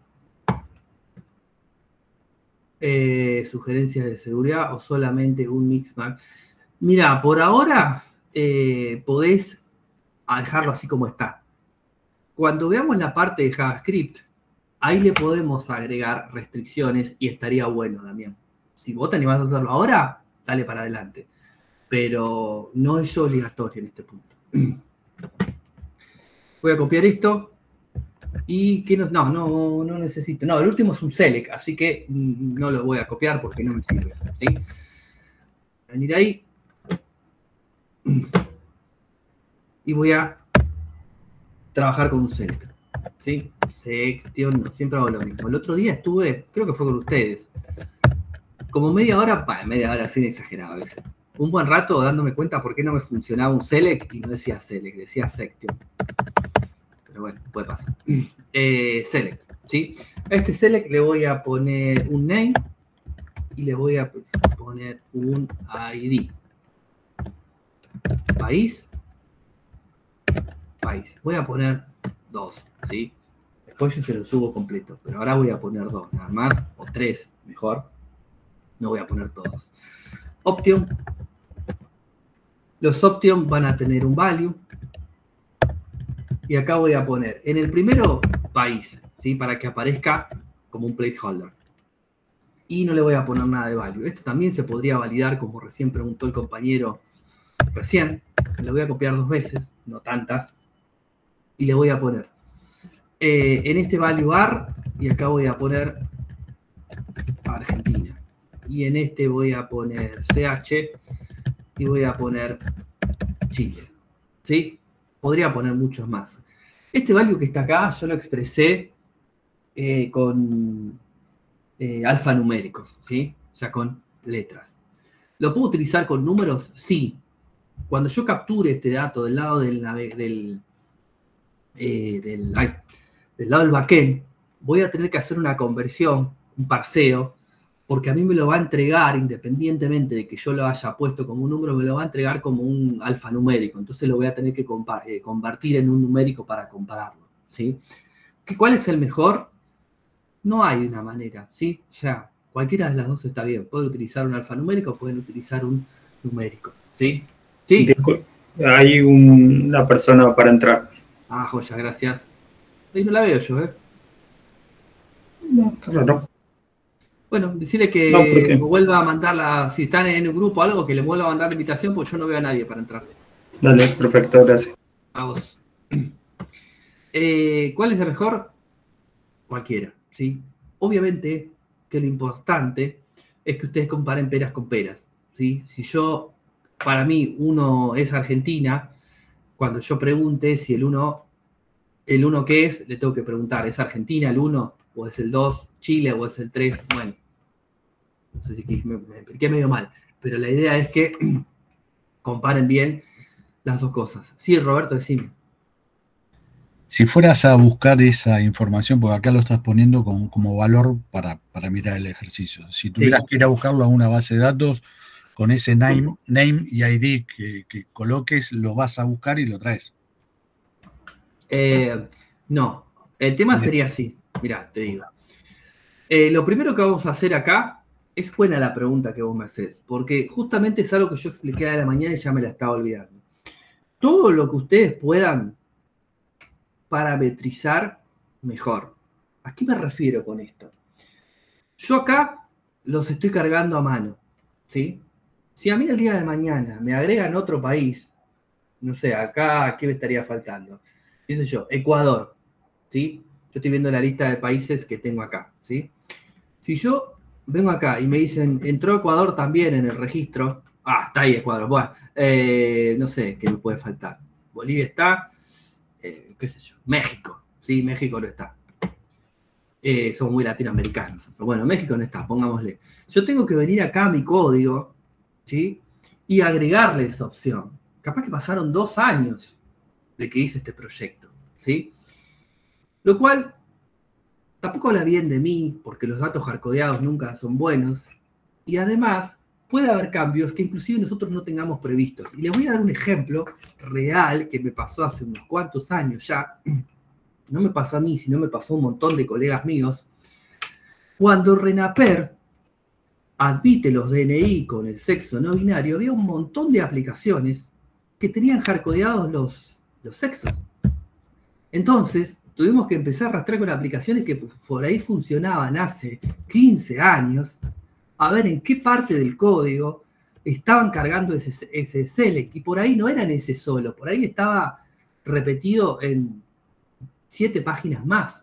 Eh, sugerencias de seguridad o solamente un mix-match. Mira, por ahora eh, podés dejarlo así como está. Cuando veamos la parte de JavaScript, ahí le podemos agregar restricciones y estaría bueno también. Si vos te animás a hacerlo ahora, dale para adelante. Pero no es obligatorio en este punto. Voy a copiar esto. Y que no, no, no, no necesito. No, el último es un select, así que no lo voy a copiar porque no me sirve. ¿Sí? Venir ahí. Y voy a trabajar con un select. ¿Sí? Section, siempre hago lo mismo. El otro día estuve, creo que fue con ustedes, como media hora, bah, media hora sin exagerar a veces. Un buen rato dándome cuenta por qué no me funcionaba un select y no decía select, decía section. Pero bueno, puede pasar. Eh, select, ¿sí? A este select le voy a poner un name y le voy a poner un I D. País. País. Voy a poner dos, ¿sí? Después yo se lo subo completo, pero ahora voy a poner dos, nada más, o tres, mejor. No voy a poner todos. Option. Los option van a tener un value. Y acá voy a poner, en el primero, país, ¿sí? Para que aparezca como un placeholder. Y no le voy a poner nada de value. Esto también se podría validar, como recién preguntó el compañero recién. Le voy a copiar dos veces, no tantas. Y le voy a poner, eh, en este value ar, y acá voy a poner Argentina. Y en este voy a poner C H, y voy a poner Chile. ¿Sí? Podría poner muchos más. Este value que está acá, yo lo expresé eh, con eh, alfanuméricos, ¿sí? O sea, con letras. ¿Lo puedo utilizar con números? Sí. Cuando yo capture este dato del lado del, del, eh, del, ay, del lado del backend, voy a tener que hacer una conversión, un parseo, porque a mí me lo va a entregar, independientemente de que yo lo haya puesto como un número, me lo va a entregar como un alfanumérico. Entonces lo voy a tener que eh, convertir en un numérico para compararlo, ¿sí? ¿Cuál es el mejor? No hay una manera, ¿sí? O sea, cualquiera de las dos está bien. Pueden utilizar un alfanumérico, pueden utilizar un numérico, ¿sí? Sí. Disculpe, hay un, una persona para entrar. Ah, joya, gracias. Ahí no la veo yo, ¿eh? No, claro, no. Bueno, decirle que no, me vuelva a mandarla, si están en un grupo o algo, que le vuelva a mandar la invitación, porque yo no veo a nadie para entrar. Dale, perfecto, gracias. A vos. Eh, ¿Cuál es la mejor? Cualquiera, ¿sí? Obviamente que lo importante es que ustedes comparen peras con peras, ¿sí? Si yo, para mí, uno es Argentina, cuando yo pregunte si el uno, el uno ¿qué es? Le tengo que preguntar, ¿es Argentina el uno? ¿O es el dos? ¿Chile? ¿O es el tres? Bueno, no sé si me, me expliqué medio mal, pero la idea es que comparen bien las dos cosas. Sí, Roberto, decime. Si fueras a buscar esa información, porque acá lo estás poniendo como, como valor para, para mirar el ejercicio. Si tuvieras sí. que ir a buscarlo a una base de datos, con ese name, name y I D que, que coloques, lo vas a buscar y lo traes. Eh, no, el tema Bien. sería así. Mirá, te digo. Eh, lo primero que vamos a hacer acá, es buena la pregunta que vos me haces, porque justamente es algo que yo expliqué a la mañana y ya me la estaba olvidando. Todo lo que ustedes puedan parametrizar, mejor. ¿A qué me refiero con esto? Yo acá los estoy cargando a mano, ¿sí? Si a mí el día de mañana me agregan otro país, no sé, acá, ¿qué me estaría faltando? ¿Qué sé yo? Ecuador, ¿sí? Yo estoy viendo la lista de países que tengo acá, ¿sí? Si yo vengo acá y me dicen, entró Ecuador también en el registro, ah, está ahí Ecuador, bueno, eh, no sé, ¿qué me puede faltar? Bolivia está, eh, qué sé yo, México, ¿sí? México no está. Eh, somos muy latinoamericanos, pero bueno, México no está, pongámosle. Yo tengo que venir acá a mi código, ¿sí? Y agregarle esa opción. Capaz que pasaron dos años de que hice este proyecto, ¿sí? Lo cual tampoco habla bien de mí, porque los datos hardcodeados nunca son buenos, y además puede haber cambios que inclusive nosotros no tengamos previstos. Y les voy a dar un ejemplo real que me pasó hace unos cuantos años ya. No me pasó a mí, sino me pasó a un montón de colegas míos. Cuando RENAPER admite los D N I con el sexo no binario, había un montón de aplicaciones que tenían hardcodeados los, los sexos. Entonces, tuvimos que empezar a arrastrar con aplicaciones que por ahí funcionaban hace quince años, a ver en qué parte del código estaban cargando ese, ese select. Y por ahí no eran ese solo, por ahí estaba repetido en siete páginas más.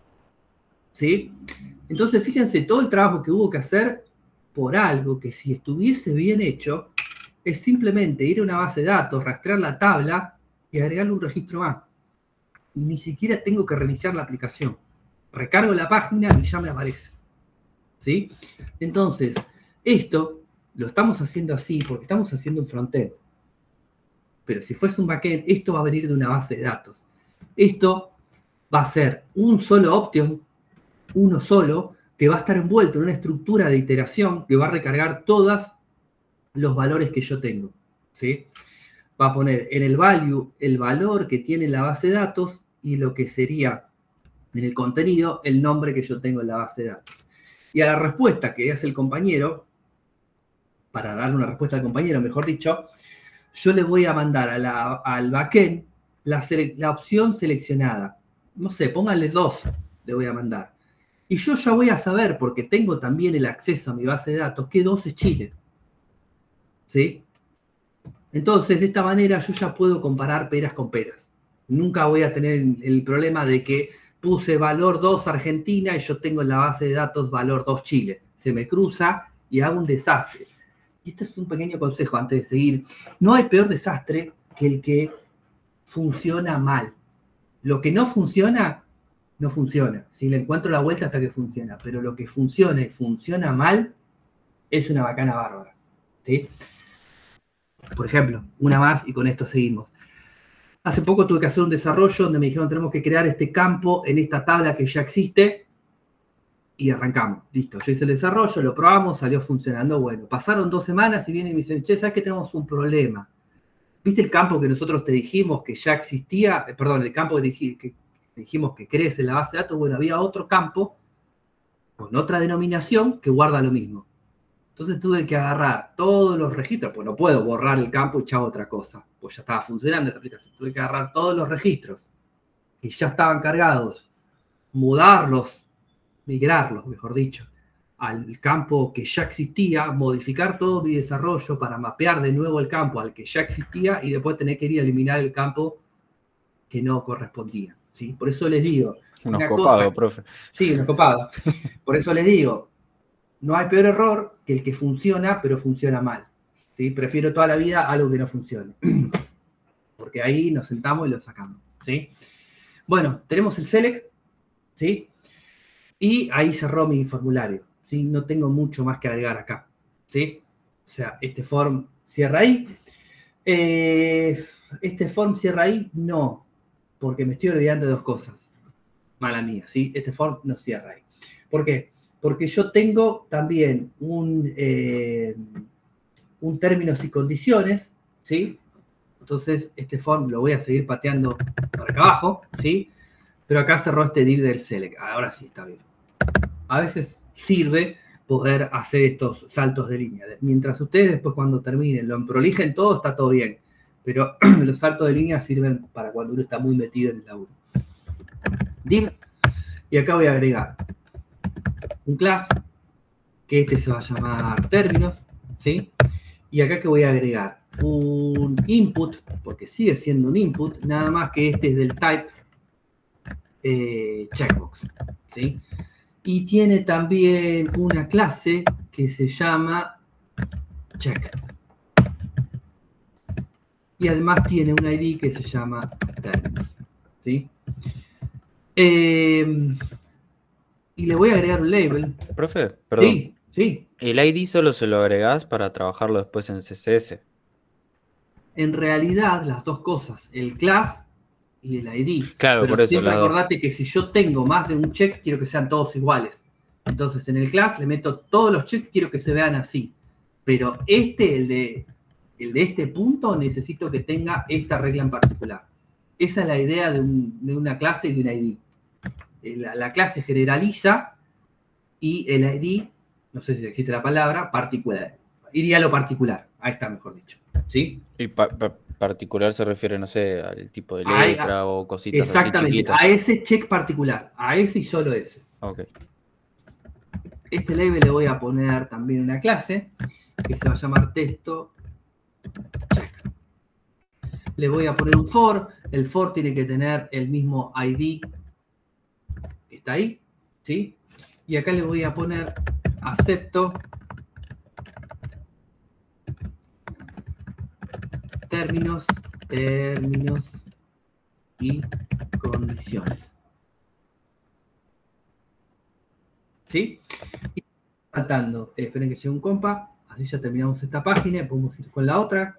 ¿Sí? Entonces, fíjense todo el trabajo que hubo que hacer por algo que si estuviese bien hecho, es simplemente ir a una base de datos, rastrear la tabla y agregarle un registro más. Ni siquiera tengo que reiniciar la aplicación. Recargo la página y ya me aparece. ¿Sí? Entonces, esto lo estamos haciendo así porque estamos haciendo un frontend. Pero si fuese un backend, esto va a venir de una base de datos. Esto va a ser un solo option, uno solo, que va a estar envuelto en una estructura de iteración que va a recargar todos los valores que yo tengo. ¿Sí? Va a poner en el value el valor que tiene la base de datos y lo que sería en el contenido el nombre que yo tengo en la base de datos. Y a la respuesta que hace el compañero, para darle una respuesta al compañero, mejor dicho, yo le voy a mandar a la, al backend la, la opción seleccionada. No sé, pónganle dos, le voy a mandar. Y yo ya voy a saber, porque tengo también el acceso a mi base de datos, que dos es Chile. ¿Sí? Entonces, de esta manera yo ya puedo comparar peras con peras. Nunca voy a tener el problema de que puse valor dos Argentina y yo tengo en la base de datos valor dos Chile. Se me cruza y hago un desastre. Y este es un pequeño consejo antes de seguir. No hay peor desastre que el que funciona mal. Lo que no funciona, no funciona. Si le encuentro la vuelta hasta que funciona. Pero lo que funciona y funciona mal es una bacana bárbara. ¿Sí? Por ejemplo, una más y con esto seguimos. Hace poco tuve que hacer un desarrollo donde me dijeron tenemos que crear este campo en esta tabla que ya existe y arrancamos. Listo, yo hice el desarrollo, lo probamos, salió funcionando. Bueno, pasaron dos semanas y vienen y me dicen, che, ¿sabes que tenemos un problema? ¿Viste el campo que nosotros te dijimos que ya existía? Eh, perdón, el campo que, dij que dijimos que crece en la base de datos. Bueno, había otro campo con otra denominación que guarda lo mismo. Entonces tuve que agarrar todos los registros, pues no puedo borrar el campo y echar otra cosa, pues ya estaba funcionando la aplicación. Tuve que agarrar todos los registros que ya estaban cargados, mudarlos, migrarlos, mejor dicho, al campo que ya existía, modificar todo mi desarrollo para mapear de nuevo el campo al que ya existía y después tener que ir a eliminar el campo que no correspondía. ¿Sí? Por eso les digo... Unos copados, profe. Sí, unos copados. Por eso les digo... No hay peor error que el que funciona, pero funciona mal. ¿Sí? Prefiero toda la vida algo que no funcione. Porque ahí nos sentamos y lo sacamos. ¿Sí? Bueno, tenemos el select. ¿Sí? Y ahí cerró mi formulario. ¿Sí? No tengo mucho más que agregar acá. ¿Sí? O sea, este form cierra ahí. Eh, este form cierra ahí, no. Porque me estoy olvidando de dos cosas. Mala mía. ¿Sí? Este form no cierra ahí. ¿Por qué? Porque yo tengo también un, eh, un términos y condiciones, ¿sí? Entonces, este form lo voy a seguir pateando para acá abajo, ¿sí? Pero acá cerró este div del select. Ahora sí está bien. A veces sirve poder hacer estos saltos de línea. Mientras ustedes después cuando terminen lo emprolijen todo, está todo bien. Pero los saltos de línea sirven para cuando uno está muy metido en el laburo. Div. Y acá voy a agregar un class, que este se va a llamar términos, ¿sí? Y acá que voy a agregar un input, porque sigue siendo un input, nada más que este es del type eh, checkbox, ¿sí? Y tiene también una clase que se llama check. Y además tiene un I D que se llama términos, ¿sí? Eh, Y le voy a agregar un label. Profe, perdón. Sí, sí. El I D solo se lo agregás para trabajarlo después en C S S. En realidad, las dos cosas, el class y el I D. Claro, Pero por eso. siempre las dos. acordate que si yo tengo más de un check, quiero que sean todos iguales. Entonces en el class le meto todos los checks, quiero que se vean así. Pero este, el de, el de este punto, necesito que tenga esta regla en particular. Esa es la idea de, un, de una clase y de un I D. La, la clase generaliza y el I D, no sé si existe la palabra, particular. Iría a lo particular. Ahí está, mejor dicho. ¿Sí? Y pa pa particular se refiere, no sé, al tipo de Ahí, letra a, o cositas así exactamente, chiquitas. a ese check particular. A ese y solo ese. Ok. Este label le voy a poner también una clase que se va a llamar texto check. Le voy a poner un for. El for tiene que tener el mismo I D que está ahí, ¿sí? Y acá le voy a poner acepto términos, términos y condiciones. ¿Sí? Y faltando, eh, esperen que llegue un compa, así ya terminamos esta página, podemos ir con la otra.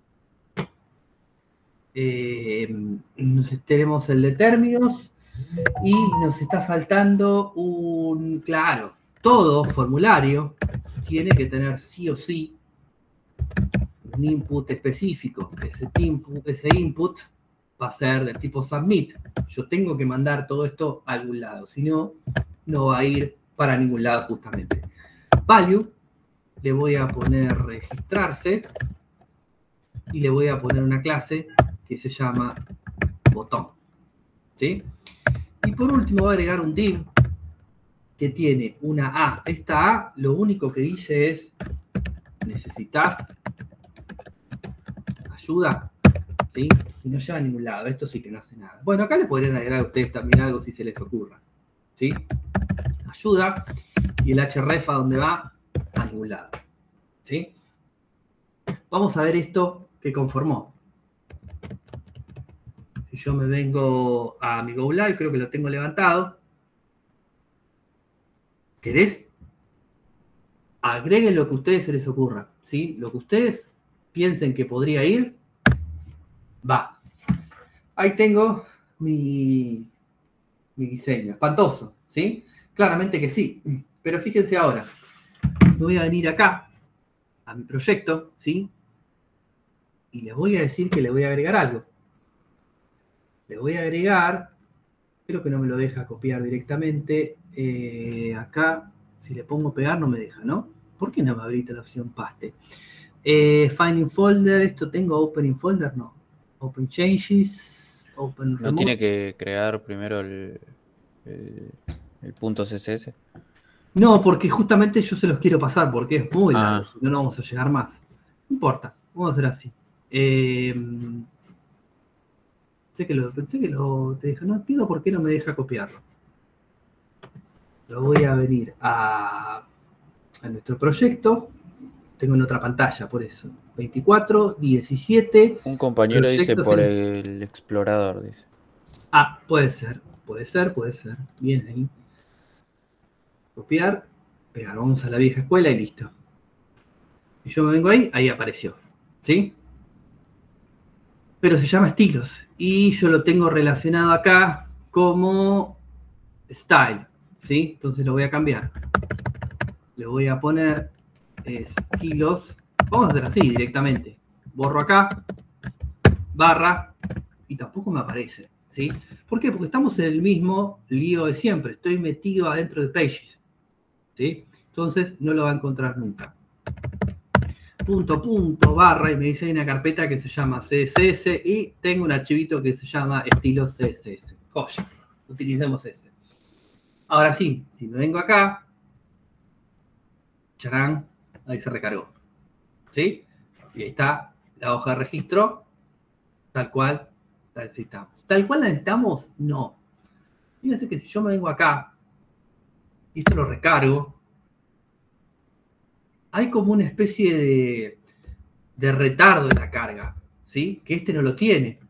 Eh, nos, tenemos el de términos y nos está faltando un, claro, todo formulario tiene que tener sí o sí un input específico. Ese input, ese input va a ser del tipo submit. Yo tengo que mandar todo esto a algún lado, si no, no va a ir para ningún lado justamente. Value, le voy a poner registrarse y le voy a poner una clase que se llama botón. ¿Sí? Y por último voy a agregar un div que tiene una A. Esta A lo único que dice es necesitas ayuda, ¿sí? Y no lleva a ningún lado. Esto sí que no hace nada. Bueno, acá le podrían agregar a ustedes también algo si se les ocurra. ¿Sí? Ayuda. Y el href a dónde va, a ningún lado. ¿Sí? Vamos a ver esto que conformó. Si yo me vengo a mi Go Live, creo que lo tengo levantado. ¿Querés? Agreguen lo que a ustedes se les ocurra, ¿sí? Lo que ustedes piensen que podría ir, va. Ahí tengo mi, mi diseño. Espantoso, ¿sí? Claramente que sí. Pero fíjense ahora. Me voy a venir acá, a mi proyecto, ¿sí? Y les voy a decir que le voy a agregar algo. Le voy a agregar, creo que no me lo deja copiar directamente. Eh, acá, si le pongo pegar, no me deja, ¿no? ¿Por qué no me habilita la opción paste? Eh, Finding folder, esto tengo open in folder, no. Open changes, open remote. ¿No tiene que crear primero el, el, el punto C S S? No, porque justamente yo se los quiero pasar, porque es muy Ah. largo, si no, no vamos a llegar más. No importa, vamos a hacer así. Eh, Pensé que lo, pensé que lo te deja, no entiendo por qué no me deja copiarlo. Lo voy a venir a, a nuestro proyecto. Tengo en otra pantalla, por eso. veinticuatro, diecisiete. Un compañero dice proyecto por gen- el explorador, dice. Ah, puede ser, puede ser, puede ser. Bien ahí. Copiar, pegar. Vamos a la vieja escuela y listo. Y yo me vengo ahí, ahí apareció. ¿Sí? Pero se llama estilos. Y yo lo tengo relacionado acá como style. ¿Sí? Entonces lo voy a cambiar. Le voy a poner estilos. Vamos a hacer así directamente. Borro acá, barra, y tampoco me aparece. ¿Sí? ¿Por qué? Porque estamos en el mismo lío de siempre. Estoy metido adentro de Pages. ¿Sí? Entonces no lo va a encontrar nunca. Punto, punto, barra, y me dice hay una carpeta que se llama C S S y tengo un archivito que se llama estilos C S S. Joya, utilicemos ese. Ahora sí, si me vengo acá, charán, ahí se recargó. ¿Sí? Y ahí está la hoja de registro, tal cual la necesitamos. ¿Tal cual la necesitamos? No. Fíjense que si yo me vengo acá y esto lo recargo, hay como una especie de, de retardo en la carga, ¿sí? Que este no lo tiene.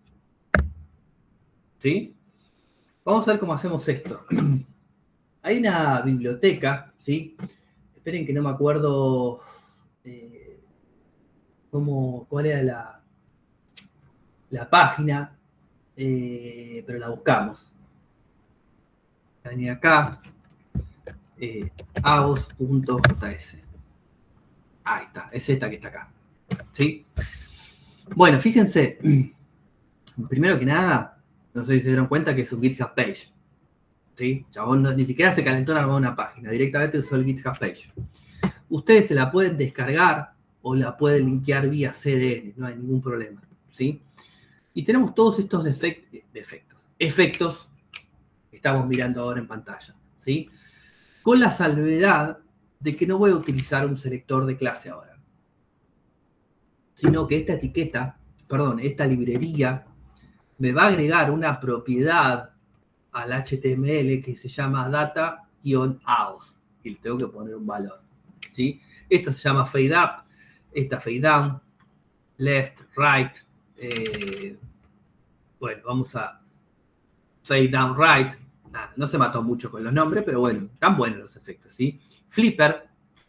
¿Sí? Vamos a ver cómo hacemos esto. Hay una biblioteca, ¿sí? Esperen que no me acuerdo eh, cómo, cuál era la, la página. eh, pero la buscamos. Voy a venir acá, eh, aos.js. Ahí está, es esta que está acá. ¿Sí? Bueno, fíjense, primero que nada, no sé si se dieron cuenta que es un GitHub page. ¿Sí? Chabón no, ni siquiera se calentó en armar una página, directamente usó el GitHub page. Ustedes se la pueden descargar o la pueden linkear vía C D N, no hay ningún problema. ¿Sí? Y tenemos todos estos defect defectos, efectos que estamos mirando ahora en pantalla. ¿Sí? Con la salvedad de que no voy a utilizar un selector de clase ahora, sino que esta etiqueta, perdón, esta librería me va a agregar una propiedad al H T M L que se llama data-aos y le tengo que poner un valor. ¿Sí? Esto se llama fade up, esta fade down, left, right. Eh, bueno, vamos a fade down right. Nah, no se mató mucho con los nombres, pero bueno, están buenos los efectos. ¿Sí? Flipper,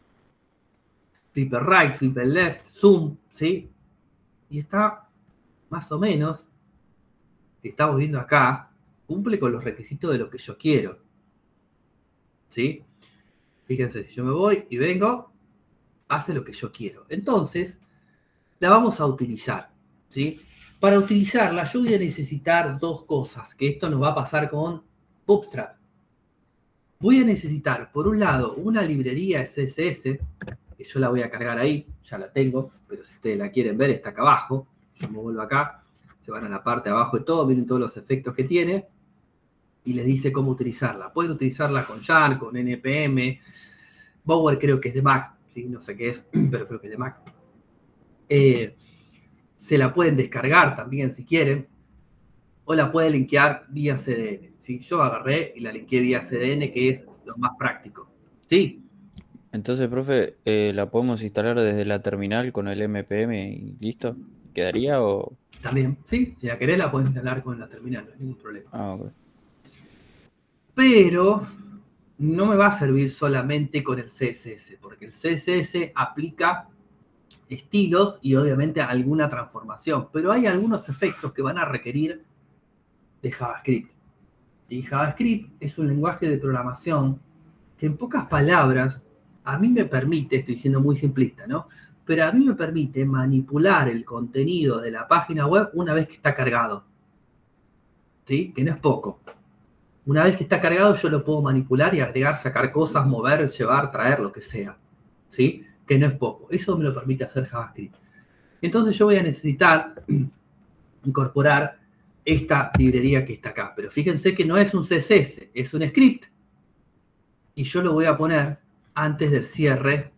flipper right, flipper left, zoom, ¿sí? Y está más o menos, que estamos viendo acá, cumple con los requisitos de lo que yo quiero. ¿Sí? Fíjense, si yo me voy y vengo, hace lo que yo quiero. Entonces, la vamos a utilizar. ¿Sí? Para utilizarla, yo voy a necesitar dos cosas, que esto nos va a pasar con Bootstrap. Voy a necesitar, por un lado, una librería C S S, que yo la voy a cargar ahí, ya la tengo, pero si ustedes la quieren ver, está acá abajo. Yo me vuelvo acá, se van a la parte de abajo de todo, miren todos los efectos que tiene, y les dice cómo utilizarla. Pueden utilizarla con Yarn, con N P M, Bower creo que es de Mac, ¿sí? No sé qué es, pero creo que es de Mac. Eh, se la pueden descargar también si quieren, o la pueden linkear vía C D N. ¿Sí? Yo agarré y la linkeé vía C D N, que es lo más práctico. ¿Sí? Entonces, profe, eh, ¿la podemos instalar desde la terminal con el M P M y listo? ¿Quedaría o...? También, sí. Si la querés la puedes instalar con la terminal, no hay ningún problema. Ah, ok. Pero no me va a servir solamente con el C S S, porque el C S S aplica estilos y obviamente alguna transformación, pero hay algunos efectos que van a requerir de JavaScript. Y JavaScript es un lenguaje de programación que en pocas palabras a mí me permite, estoy siendo muy simplista, ¿no? Pero a mí me permite manipular el contenido de la página web una vez que está cargado. ¿Sí? Que no es poco. Una vez que está cargado yo lo puedo manipular y agregar, sacar cosas, mover, llevar, traer, lo que sea. ¿Sí? Que no es poco. Eso me lo permite hacer JavaScript. Entonces yo voy a necesitar incorporar esta librería que está acá. Pero fíjense que no es un C S S, es un script. Y yo lo voy a poner antes del cierre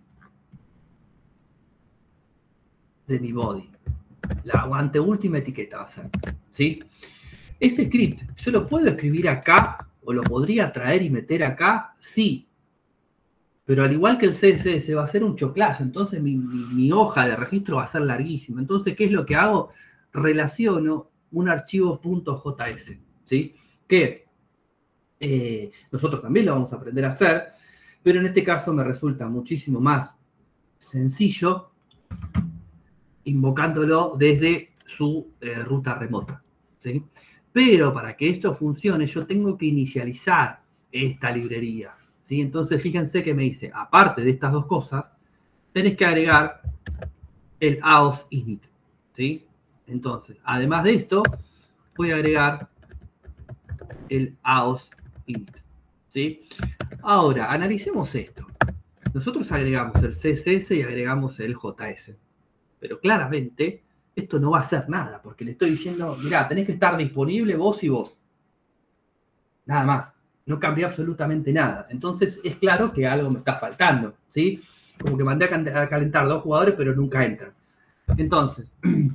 de mi body. La anteúltima etiqueta va a ser. ¿Sí? Este script, ¿yo lo puedo escribir acá o lo podría traer y meter acá? Sí. Pero al igual que el C S S va a ser un choclazo, entonces mi, mi, mi hoja de registro va a ser larguísima. Entonces, ¿qué es lo que hago? Relaciono un archivo .js, ¿sí? Que eh, nosotros también lo vamos a aprender a hacer, pero en este caso me resulta muchísimo más sencillo invocándolo desde su eh, ruta remota, ¿sí? Pero para que esto funcione, yo tengo que inicializar esta librería, ¿sí? Entonces, fíjense que me dice, aparte de estas dos cosas, tenés que agregar el aos init, ¿sí? Entonces, además de esto, voy a agregar el aos init, ¿sí? Ahora, analicemos esto. Nosotros agregamos el C S S y agregamos el J S, pero claramente esto no va a hacer nada, porque le estoy diciendo, mirá, tenés que estar disponible vos y vos. Nada más. No cambié absolutamente nada. Entonces es claro que algo me está faltando, ¿sí? Como que mandé a calentar dos jugadores, pero nunca entran. Entonces,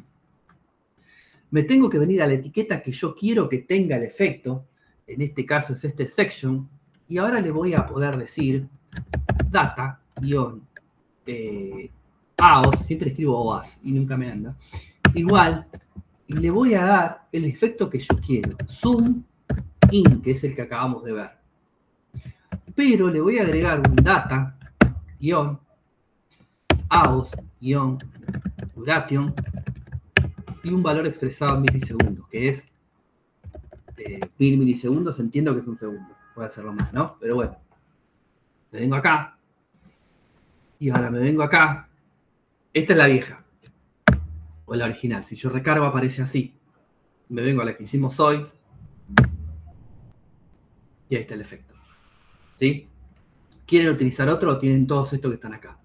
me tengo que venir a la etiqueta que yo quiero que tenga el efecto. En este caso es este section. Y ahora le voy a poder decir data, guión, eh, aos, siempre escribo oas y nunca me anda, igual, y le voy a dar el efecto que yo quiero, zoom in, que es el que acabamos de ver. Pero le voy a agregar un data, guión, aos, guión, duration, y un valor expresado en milisegundos, que es eh, mil milisegundos, entiendo que es un segundo. Puede hacerlo más, ¿no? Pero bueno. Me vengo acá. Y ahora me vengo acá. Esta es la vieja. O la original. Si yo recargo aparece así. Me vengo a la que hicimos hoy. Y ahí está el efecto. ¿Sí? ¿Quieren utilizar otro o tienen todos estos que están acá?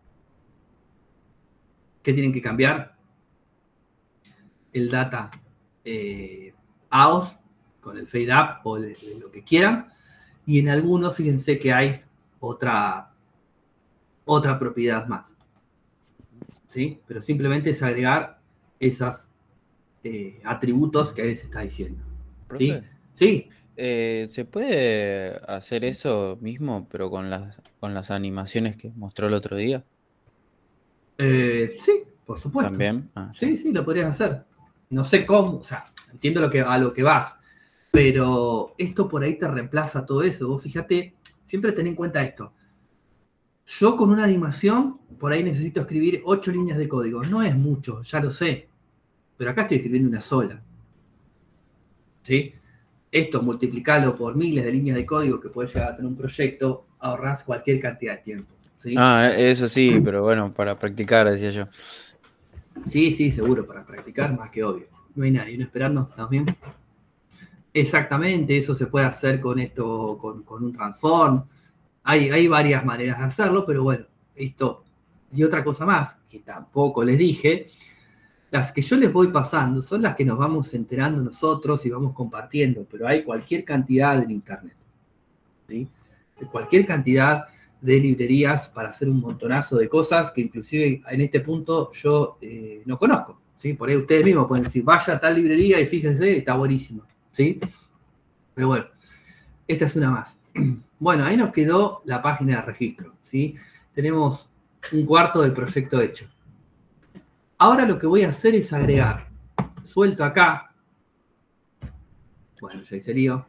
¿Qué tienen que cambiar? El data eh, A O S con el fade up o de, de lo que quieran. Y en algunos, fíjense que hay otra, otra propiedad más. ¿Sí? Pero simplemente es agregar esos eh, atributos que ahí se está diciendo. ¿Sí? Profe, Sí. eh, ¿se puede hacer eso mismo, pero con las, con las animaciones que mostró el otro día? Eh, sí, por supuesto. ¿También? Ah, Sí, sí, lo podrías hacer. No sé cómo, o sea, entiendo lo que, a lo que vas, pero esto por ahí te reemplaza todo eso. Vos fíjate, siempre ten en cuenta esto. Yo con una animación, por ahí necesito escribir ocho líneas de código. No es mucho, ya lo sé, pero acá estoy escribiendo una sola. ¿Sí? Esto, multiplicarlo por miles de líneas de código que puede llegar a tener un proyecto, ahorras cualquier cantidad de tiempo. ¿Sí? Ah, eso sí, pero bueno, para practicar, decía yo. Sí, sí, seguro, para practicar más que obvio. No hay nadie, ¿no esperando? ¿Estamos bien? Exactamente, eso se puede hacer con esto, con, con un transform. Hay, hay varias maneras de hacerlo, pero bueno, esto. Y otra cosa más, que tampoco les dije, las que yo les voy pasando son las que nos vamos enterando nosotros y vamos compartiendo, pero hay cualquier cantidad en internet. ¿Sí? Cualquier cantidad de librerías para hacer un montonazo de cosas que inclusive en este punto yo eh, no conozco. ¿Sí? Por ahí ustedes mismos pueden decir, vaya a tal librería y fíjense, está buenísimo. ¿Sí? Pero bueno, esta es una más. Bueno, ahí nos quedó la página de registro. ¿Sí? Tenemos un cuarto del proyecto hecho. Ahora lo que voy a hacer es agregar, suelto acá, bueno, ya hice lío,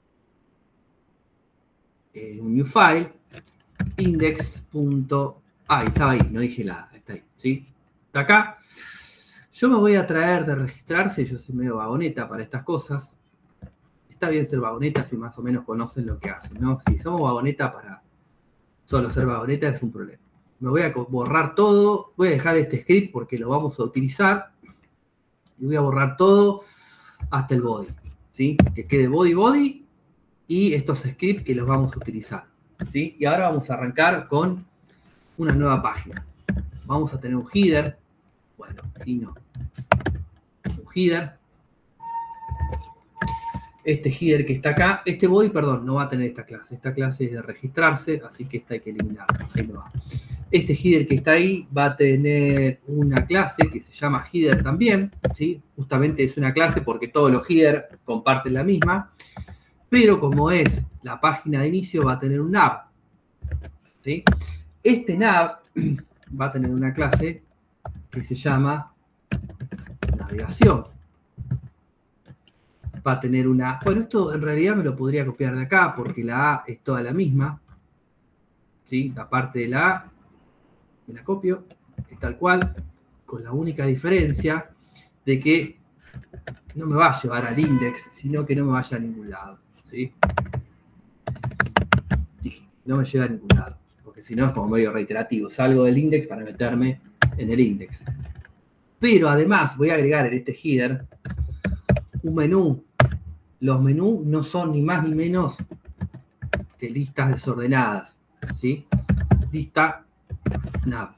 eh, un new file, index. Ah, estaba ahí, no dije nada, está ahí, ¿sí? Está acá. Yo me voy a traer de registrarse, yo soy medio vagoneta para estas cosas. Está bien ser vagoneta si más o menos conocen lo que hacen, ¿no? Si somos vagoneta para solo ser vagoneta es un problema. Me voy a borrar todo, voy a dejar este script porque lo vamos a utilizar. Y voy a borrar todo hasta el body, ¿sí? Que quede body, body y estos scripts que los vamos a utilizar, ¿sí? Y ahora vamos a arrancar con una nueva página. Vamos a tener un header, bueno, y no, un header. Este header que está acá, este body, perdón, no va a tener esta clase. Esta clase es de registrarse, así que esta hay que eliminarla. Ahí no va. Este header que está ahí va a tener una clase que se llama header también, ¿sí? Justamente es una clase porque todos los headers comparten la misma, pero como es la página de inicio va a tener un nav, ¿sí? Este nav va a tener una clase que se llama navegación. Va a tener una... Bueno, esto en realidad me lo podría copiar de acá porque la A es toda la misma, ¿sí? La parte de la A me la copio, es tal cual, con la única diferencia de que no me va a llevar al index, sino que no me vaya a ningún lado, ¿sí? Dije, no me lleva a ningún lado, porque si no es como medio reiterativo, salgo del index para meterme en el index. Pero además voy a agregar en este header un menú. Los menús no son ni más ni menos que listas desordenadas, ¿sí? Lista nav.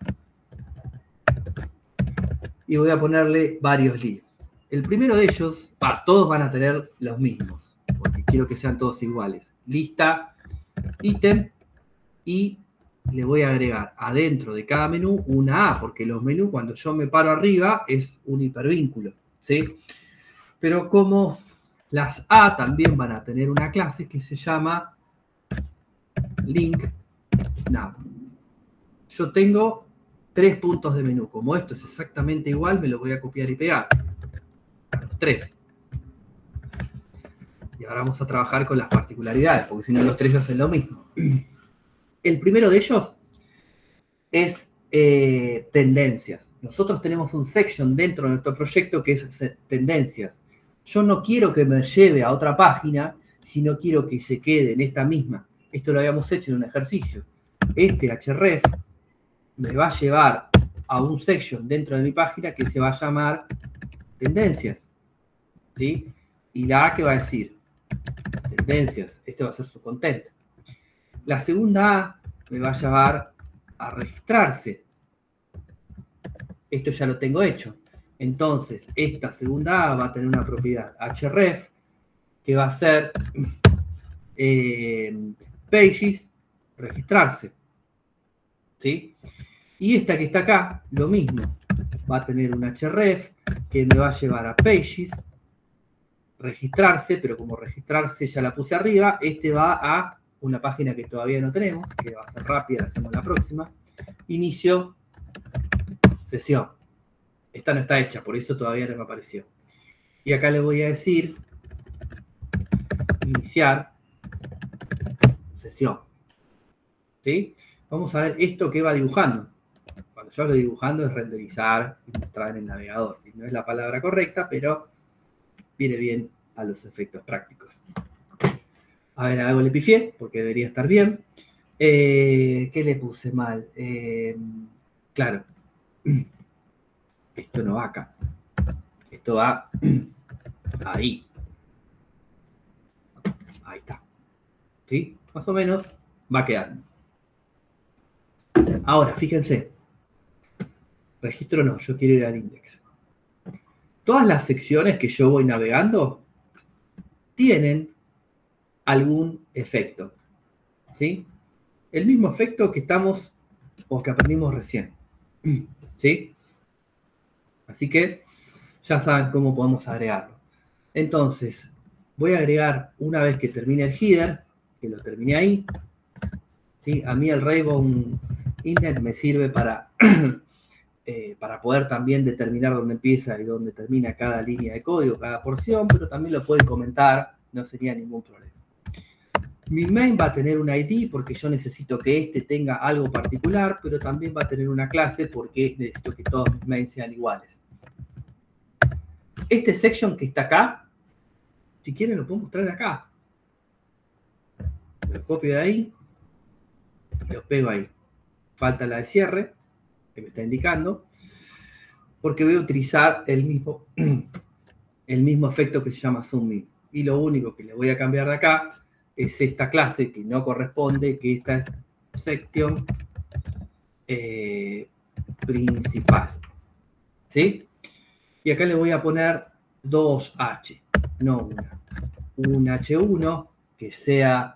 Y voy a ponerle varios links. El primero de ellos, bah, todos van a tener los mismos, porque quiero que sean todos iguales. Lista, ítem, y le voy a agregar adentro de cada menú una A, porque los menús cuando yo me paro arriba es un hipervínculo, ¿sí? Pero como las A también van a tener una clase que se llama link nav. Yo tengo tres puntos de menú. Como esto es exactamente igual, me lo voy a copiar y pegar. A los tres. Y ahora vamos a trabajar con las particularidades, porque si no los tres hacen lo mismo. El primero de ellos es eh, tendencias. Nosotros tenemos un section dentro de nuestro proyecto que es tendencias. Yo no quiero que me lleve a otra página, sino quiero que se quede en esta misma. Esto lo habíamos hecho en un ejercicio. Este href me va a llevar a un section dentro de mi página que se va a llamar tendencias, ¿sí? Y la A que va a decir tendencias, este va a ser su content. La segunda A me va a llevar a registrarse. Esto ya lo tengo hecho. Entonces, esta segunda A va a tener una propiedad href que va a ser eh, pages, registrarse, ¿sí? Y esta que está acá, lo mismo. Va a tener un href que me va a llevar a pages, registrarse, pero como registrarse ya la puse arriba, este va a una página que todavía no tenemos, que va a ser rápida, la hacemos la próxima. Inicio sesión. Esta no está hecha, por eso todavía no me apareció. Y acá le voy a decir iniciar sesión. ¿Sí? Vamos a ver esto que va dibujando. Cuando yo hablo dibujando es renderizar y mostrar en el navegador. ¿Sí? No es la palabra correcta, pero viene bien a los efectos prácticos. A ver, algo le pifié, porque debería estar bien. Eh, ¿Qué le puse mal? Eh, claro. Esto no va acá. Esto va ahí. Ahí está. ¿Sí? Más o menos va quedando. Ahora, fíjense. Registro no, yo quiero ir al index. Todas las secciones que yo voy navegando tienen algún efecto. ¿Sí? El mismo efecto que estamos o que aprendimos recién. ¿Sí? Así que ya saben cómo podemos agregarlo. Entonces, voy a agregar una vez que termine el header, que lo terminé ahí. ¿Sí? A mí el Rainbow Index me sirve para, eh, para poder también determinar dónde empieza y dónde termina cada línea de código, cada porción, pero también lo pueden comentar, no sería ningún problema. Mi main va a tener un I D porque yo necesito que este tenga algo particular, pero también va a tener una clase porque necesito que todos mis mains sean iguales. Este section que está acá, si quieren lo puedo mostrar de acá. Lo copio de ahí y lo pego ahí. Falta la de cierre, que me está indicando, porque voy a utilizar el mismo, el mismo efecto que se llama zoom in. Y lo único que le voy a cambiar de acá es esta clase que no corresponde, que esta es section eh, principal. ¿Sí? Y acá le voy a poner dos H, no una. Un hache uno que sea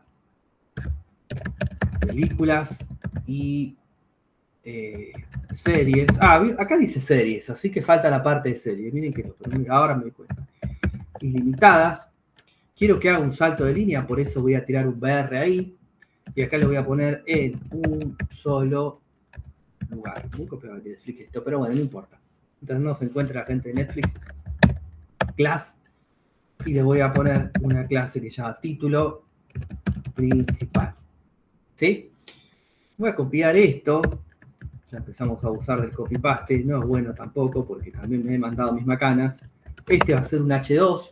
películas y eh, series. Ah, acá dice series, así que falta la parte de series. Miren que no, ahora me doy cuenta. Ilimitadas. Quiero que haga un salto de línea, por eso voy a tirar un B R ahí. Y acá le voy a poner en un solo lugar. Muy copiado de Netflix esto, pero bueno, no importa. Mientras no se encuentra la gente de Netflix. Class. Y le voy a poner una clase que se llama título principal. ¿Sí? Voy a copiar esto. Ya empezamos a abusar del copy-paste. No es bueno tampoco, porque también me he mandado mis macanas. Este va a ser un hache dos.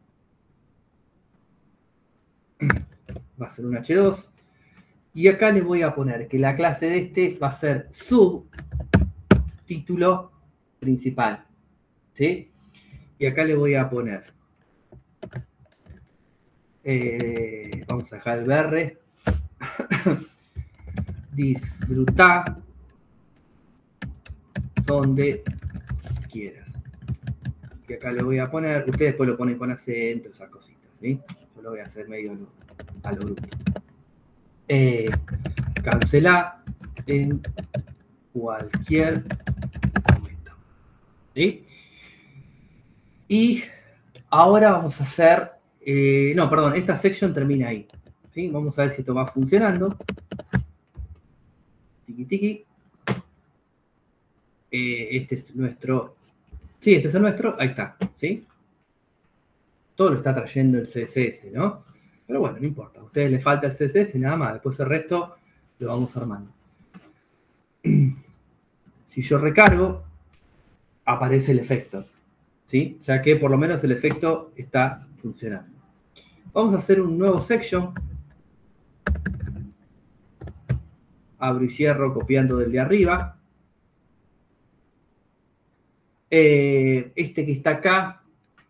Va a ser un hache dos. Y acá le voy a poner que la clase de este va a ser subtítulo principal. ¿Sí? Y acá le voy a poner. Eh, vamos a dejar el B R. Disfruta donde quieras. Y acá le voy a poner. Ustedes después lo ponen con acento, esas cositas. ¿Sí? Yo lo voy a hacer medio a lo bruto. Eh, cancelar en cualquier momento. ¿Sí? Y ahora vamos a hacer, eh, no, perdón, esta section termina ahí. ¿Sí? Vamos a ver si esto va funcionando. Tiki tiki. Eh, este es nuestro, sí, este es el nuestro, ahí está, ¿sí? Todo lo está trayendo el C S S, ¿no? Pero bueno, no importa, a ustedes les falta el C S S y nada más, después el resto lo vamos armando. Si yo recargo, aparece el efecto. ¿sí? Ya que por lo menos el efecto está funcionando. Vamos a hacer un nuevo section. Abro y cierro copiando del de arriba. Eh, este que está acá,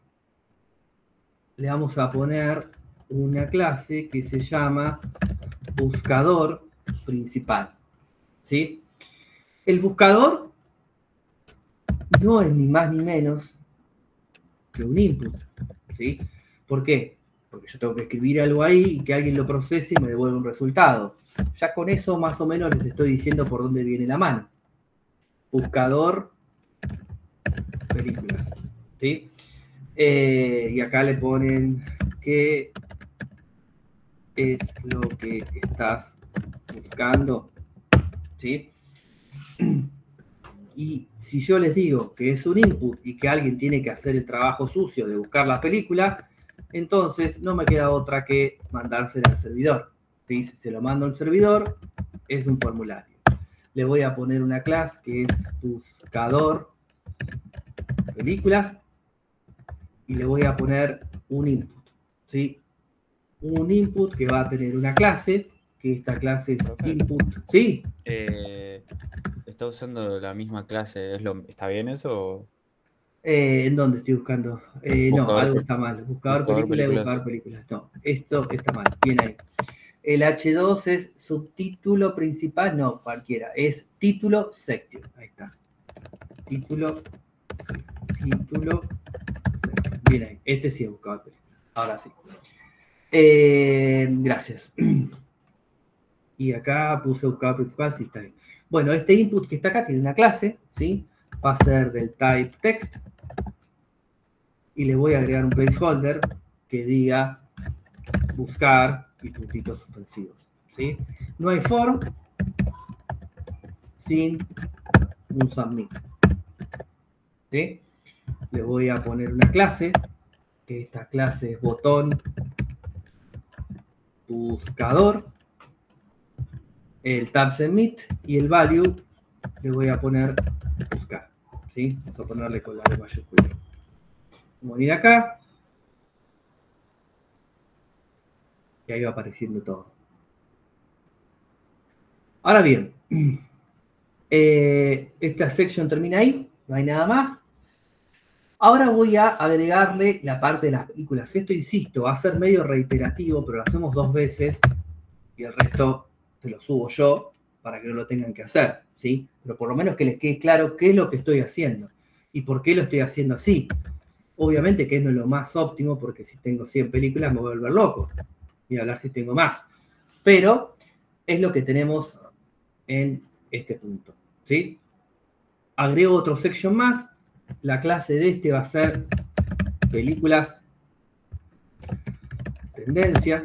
le vamos a poner una clase que se llama buscador principal, ¿sí? El buscador no es ni más ni menos que un input, ¿sí? ¿Por qué? Porque yo tengo que escribir algo ahí y que alguien lo procese y me devuelva un resultado. Ya con eso más o menos les estoy diciendo por dónde viene la mano. Buscador películas, ¿sí? Eh, y acá le ponen qué es lo que estás buscando, ¿sí? Y si yo les digo que es un input y que alguien tiene que hacer el trabajo sucio de buscar la película, entonces no me queda otra que mandársela al servidor, ¿sí? Si se lo mando al servidor, es un formulario. Le voy a poner una clase que es buscador películas y le voy a poner un input, ¿sí? Un input que va a tener una clase, que esta clase es input, ¿sí? Eh, ¿Está usando la misma clase? ¿Es lo, ¿Está bien eso? Eh, ¿En dónde estoy buscando? Eh, no, Buscador algo pe- está mal. Buscador, buscador película y películas. buscador películas. No, esto está mal. Bien ahí. El hache dos es subtítulo principal, no, cualquiera. Es título section. Ahí está. Título, título section. Bien ahí. Este sí es buscador películas. Ahora sí. Eh, gracias. Y acá puse buscador principal, sí está bien. Bueno, este input que está acá tiene una clase, ¿sí? Va a ser del type text. Y le voy a agregar un placeholder que diga buscar y puntitos suspensivos, ¿sí? No hay form sin un submit, ¿sí? Le voy a poner una clase, que esta clase es botón buscador, el tab submit y el value le voy a poner buscar, ¿sí? Vamos a ponerle con la de mayúscula. Vamos a ir acá. Y ahí va apareciendo todo. Ahora bien, eh, esta section termina ahí, no hay nada más. Ahora voy a agregarle la parte de las películas. Esto, insisto, va a ser medio reiterativo, pero lo hacemos dos veces y el resto se lo subo yo para que no lo tengan que hacer, ¿sí? Pero por lo menos que les quede claro qué es lo que estoy haciendo y por qué lo estoy haciendo así. Obviamente que no es lo más óptimo, porque si tengo cien películas me voy a volver loco. Y hablar si tengo más. Pero es lo que tenemos en este punto, ¿sí? Agrego otro section más. La clase de este va a ser películas tendencia.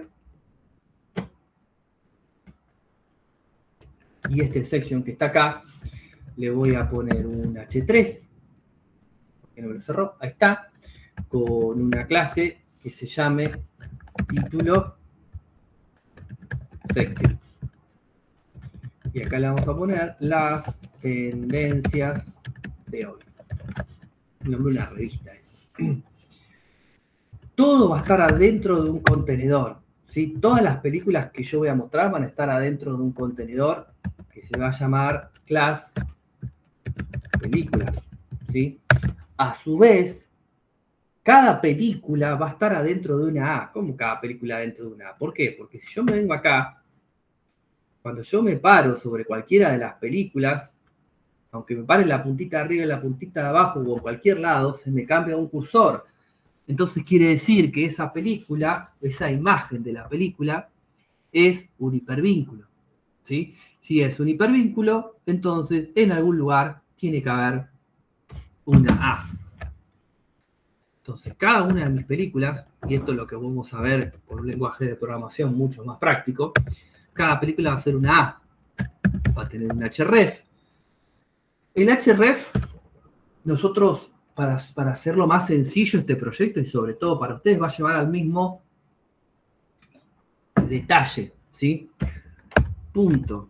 Y este section que está acá, le voy a poner un hache tres. Que no me lo cerró. Ahí está. Con una clase que se llame título section. Y acá le vamos a poner las tendencias de hoy. El nombre de una revista eso. Todo va a estar adentro de un contenedor, ¿sí? Todas las películas que yo voy a mostrar van a estar adentro de un contenedor que se va a llamar class películas, ¿sí? A su vez, cada película va a estar adentro de una A. ¿Cómo cada película adentro de una A? ¿Por qué? Porque si yo me vengo acá, cuando yo me paro sobre cualquiera de las películas, aunque me pare en la puntita de arriba, en la puntita de abajo o en cualquier lado, se me cambia un cursor. Entonces quiere decir que esa película, esa imagen de la película, es un hipervínculo, ¿sí? Si es un hipervínculo, entonces en algún lugar tiene que haber una A. Entonces, cada una de mis películas, y esto es lo que vamos a ver por un lenguaje de programación mucho más práctico, cada película va a ser una A. Va a tener un href. El href, nosotros, para, para hacerlo más sencillo este proyecto, y sobre todo para ustedes, va a llevar al mismo detalle, ¿sí? Punto.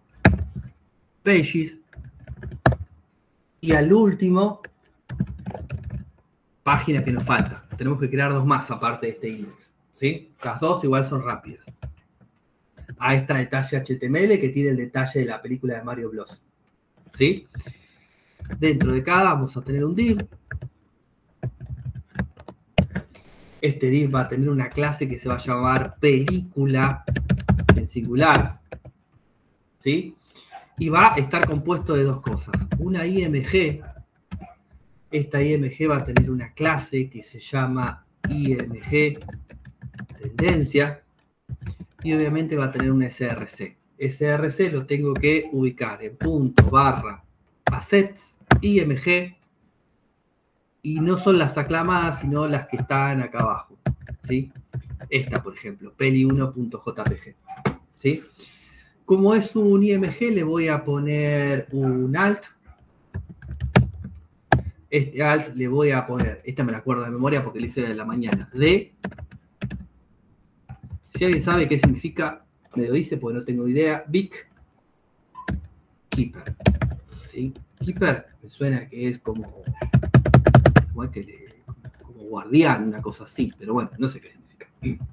Pages. Y al último, página que nos falta. Tenemos que crear dos más aparte de este index, ¿sí? Las dos igual son rápidas. A esta detalle H T M L que tiene el detalle de la película de Mario Bros, ¿sí? Dentro de cada vamos a tener un div. Este div va a tener una clase que se va a llamar película en singular, ¿sí? Y va a estar compuesto de dos cosas. Una I M G. Esta I M G va a tener una clase que se llama I M G tendencia. Y obviamente va a tener un S R C. S R C lo tengo que ubicar en punto barra assets I M G. Y no son las aclamadas, sino las que están acá abajo, ¿sí? Esta, por ejemplo, peli uno punto J P G, ¿sí? Como es un I M G, le voy a poner un alt. Este alt le voy a poner, esta me la acuerdo de memoria porque le hice de la mañana, D. Si alguien sabe qué significa, me lo dice porque no tengo idea. Big Keeper, ¿sí? Keeper me suena que es como... como, que le, como guardián, una cosa así, pero bueno, no sé qué significa.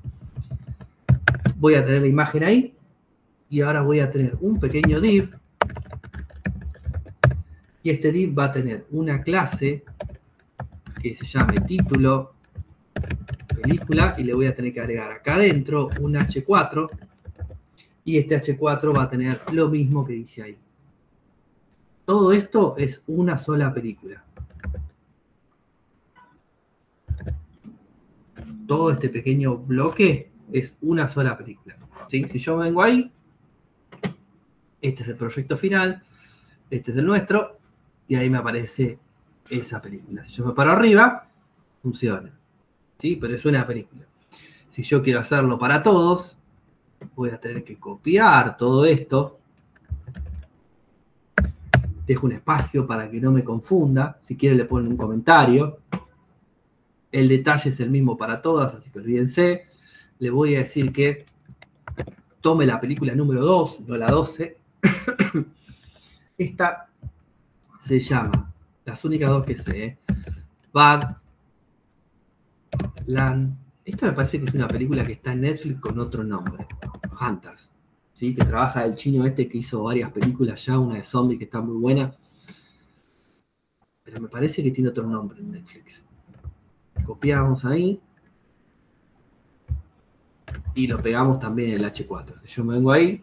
Voy a tener la imagen ahí y ahora voy a tener un pequeño div y este div va a tener una clase que se llame título película y le voy a tener que agregar acá adentro un H cuatro y este H cuatro va a tener lo mismo que dice ahí. Todo esto es una sola película. Todo este pequeño bloque es una sola película, ¿sí? Si yo vengo ahí, este es el proyecto final, este es el nuestro, y ahí me aparece esa película. Si yo me paro arriba, funciona, ¿sí? Pero es una película. Si yo quiero hacerlo para todos, voy a tener que copiar todo esto. Dejo un espacio para que no me confunda. Si quiere le ponen un comentario. El detalle es el mismo para todas, así que olvídense. Le voy a decir que tome la película número dos, no la doce. Esta se llama, las únicas dos que sé, ¿eh? Bad Land. Esta me parece que es una película que está en Netflix con otro nombre. Hunters, ¿sí? Que trabaja el chino este que hizo varias películas ya, una de zombies que está muy buena. Pero me parece que tiene otro nombre en Netflix. Copiamos ahí y lo pegamos también en el H cuatro. Si yo me vengo ahí,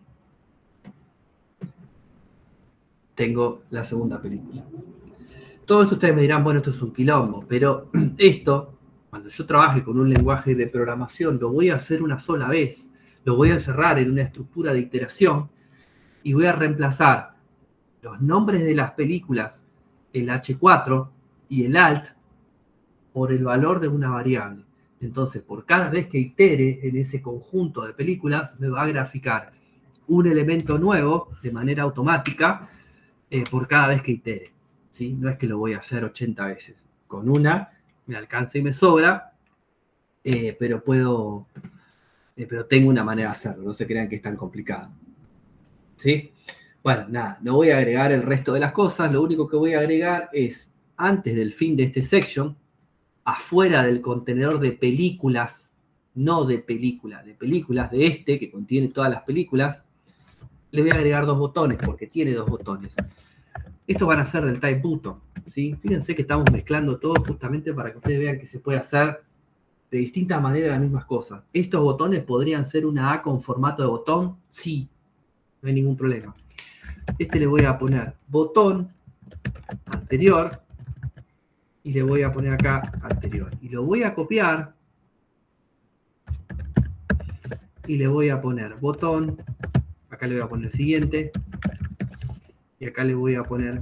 tengo la segunda película. Todo esto ustedes me dirán, bueno, esto es un quilombo, pero esto, cuando yo trabaje con un lenguaje de programación, lo voy a hacer una sola vez. Lo voy a encerrar en una estructura de iteración y voy a reemplazar los nombres de las películas, el H cuatro y el alt, por el valor de una variable. Entonces, por cada vez que itere en ese conjunto de películas, me va a graficar un elemento nuevo de manera automática eh, por cada vez que itere, ¿sí? No es que lo voy a hacer ochenta veces. Con una me alcanza y me sobra, eh, pero puedo, eh, pero tengo una manera de hacerlo. No se crean que es tan complicado, ¿sí? Bueno, nada, no voy a agregar el resto de las cosas. Lo único que voy a agregar es, antes del fin de este section, afuera del contenedor de películas, no de película, de películas de este, que contiene todas las películas, le voy a agregar dos botones, porque tiene dos botones. Estos van a ser del type button, ¿sí? Fíjense que estamos mezclando todo justamente para que ustedes vean que se puede hacer de distintas maneras las mismas cosas. ¿Estos botones podrían ser una A con formato de botón? Sí, no hay ningún problema. Este le voy a poner botón anterior, y le voy a poner acá anterior. Y lo voy a copiar. Y le voy a poner botón. Acá le voy a poner siguiente. Y acá le voy a poner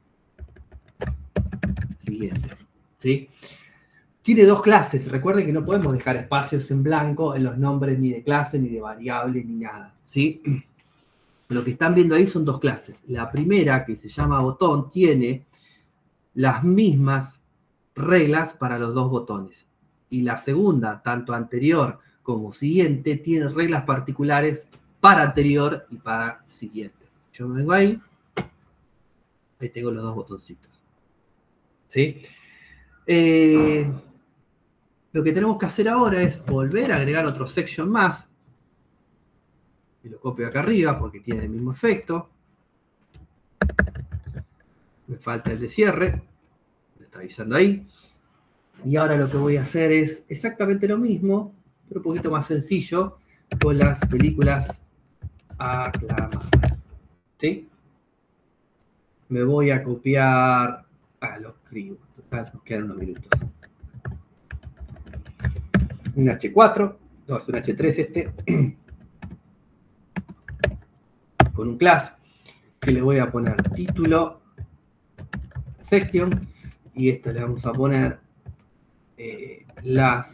siguiente. ¿Sí? Tiene dos clases. Recuerden que no podemos dejar espacios en blanco en los nombres ni de clase, ni de variable, ni nada. ¿Sí? Lo que están viendo ahí son dos clases. La primera, que se llama botón, tiene las mismas reglas para los dos botones. Y la segunda, tanto anterior como siguiente, tiene reglas particulares para anterior y para siguiente. Yo me vengo ahí. Ahí tengo los dos botoncitos. ¿Sí? Eh, lo que tenemos que hacer ahora es volver a agregar otro section más. Y lo copio acá arriba porque tiene el mismo efecto. Me falta el de cierre. Me está avisando ahí. Y ahora lo que voy a hacer es exactamente lo mismo, pero un poquito más sencillo, con las películas aclamadas. ¿Sí? Me voy a copiar... Ah, lo escribo. Total, nos quedan unos minutos. Un hache cuatro. No, es un hache tres este. Con un class. Que le voy a poner título. Section. Y esto le vamos a poner... Eh, las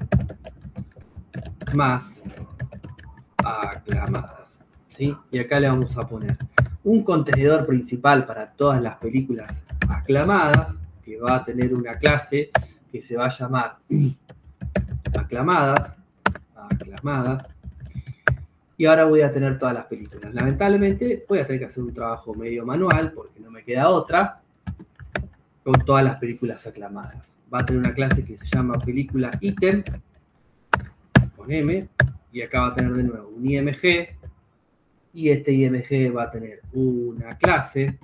más aclamadas. ¿Sí? Y acá le vamos a poner un contenedor principal para todas las películas aclamadas, que va a tener una clase que se va a llamar aclamadas, aclamadas, y ahora voy a tener todas las películas. Lamentablemente voy a tener que hacer un trabajo medio manual, porque no me queda otra, con todas las películas aclamadas. Va a tener una clase que se llama película item, con M, y acá va a tener de nuevo un I M G, y este I M G va a tener una clase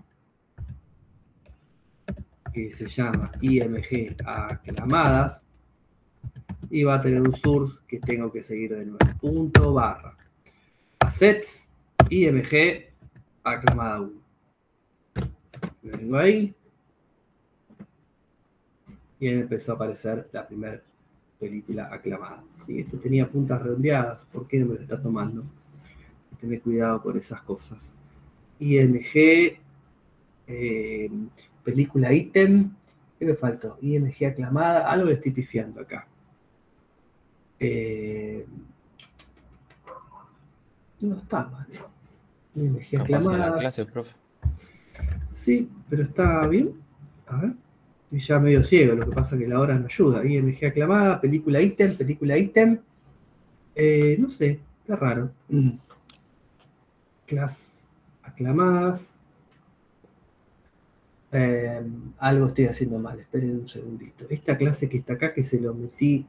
que se llama I M G aclamadas, y va a tener un source que tengo que seguir de nuevo, punto barra, assets, I M G aclamada uno. Lo tengo ahí. Y ahí empezó a aparecer la primera película aclamada. ¿Sí? Esto tenía puntas redondeadas. ¿Por qué no me lo está tomando? Tener cuidado con esas cosas. I M G, eh, película ítem. ¿Qué me faltó? I M G aclamada. Algo le estoy pifiando acá. Eh, no está mal. I M G aclamada. La clase, profe. Sí, pero está bien. A ver. Y ya medio ciego, lo que pasa es que la hora no ayuda. I M G aclamada, película ítem, película ítem. Eh, no sé, está raro. Mm. Class aclamadas. Eh, algo estoy haciendo mal, esperen un segundito. Esta clase que está acá, que se lo metí.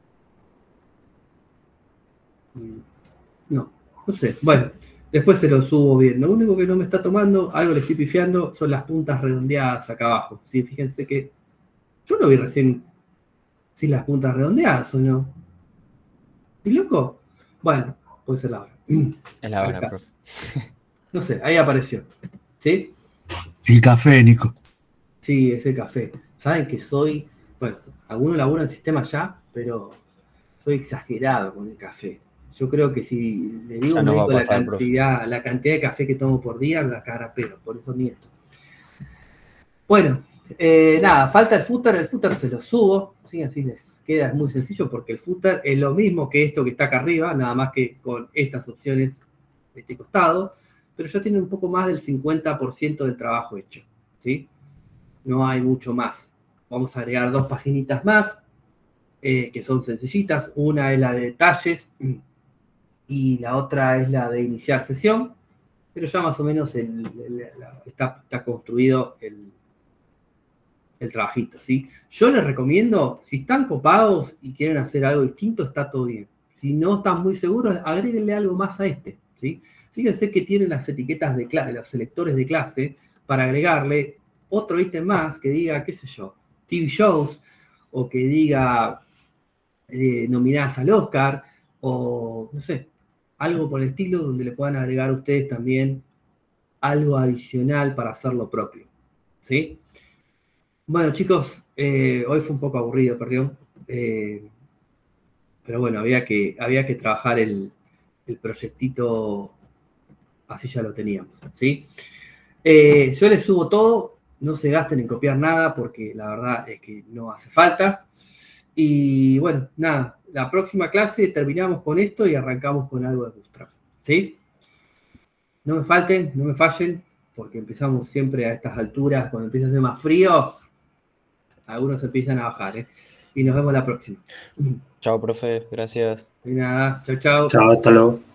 No, no sé. Bueno, después se lo subo bien. Lo único que no me está tomando, algo le estoy pifiando, son las puntas redondeadas acá abajo. ¿Sí? Fíjense que yo lo vi recién sin las puntas redondeadas, ¿o no? ¿Y loco? Bueno, puede ser la hora. Es la hora, profe. No sé, ahí apareció. ¿Sí? El café, Nico. Sí, es el café. Saben que soy, bueno, algunos laburan en sistema ya, pero soy exagerado con el café. Yo creo que si le digo no médico pasar, la cantidad, la cantidad de café que tomo por día, me va a cagar a pedo, por eso miento. Bueno, eh, nada, falta el footer, el footer se lo subo, ¿sí? Así les queda muy sencillo porque el footer es lo mismo que esto que está acá arriba, nada más que con estas opciones de este costado, pero ya tiene un poco más del cincuenta por ciento del trabajo hecho, ¿sí? No hay mucho más. Vamos a agregar dos paginitas más, eh, que son sencillitas. Una es la de detalles y la otra es la de iniciar sesión, pero ya más o menos el, el, la, está, está construido el, el trabajito, ¿sí? Yo les recomiendo, si están copados y quieren hacer algo distinto, está todo bien. Si no están muy seguros, agréguenle algo más a este, ¿sí? Fíjense que tienen las etiquetas de clase, los selectores de clase, para agregarle otro ítem más que diga, qué sé yo, T V shows, o que diga eh, nominadas al Oscar, o no sé, algo por el estilo donde le puedan agregar a ustedes también algo adicional para hacer lo propio, ¿sí? Bueno, chicos, eh, hoy fue un poco aburrido, perdón, eh, pero bueno, había que, había que trabajar el, el proyectito, así ya lo teníamos, ¿sí? Eh, yo les subo todo, no se gasten en copiar nada porque la verdad es que no hace falta. Y bueno, nada, la próxima clase terminamos con esto y arrancamos con algo de Bootstrap, ¿sí? No me falten, no me fallen, porque empezamos siempre a estas alturas, cuando empieza a hacer más frío, algunos empiezan a bajar, ¿eh? Y nos vemos la próxima. Chao, profe, gracias. De nada, chao, chao. Chao, hasta luego.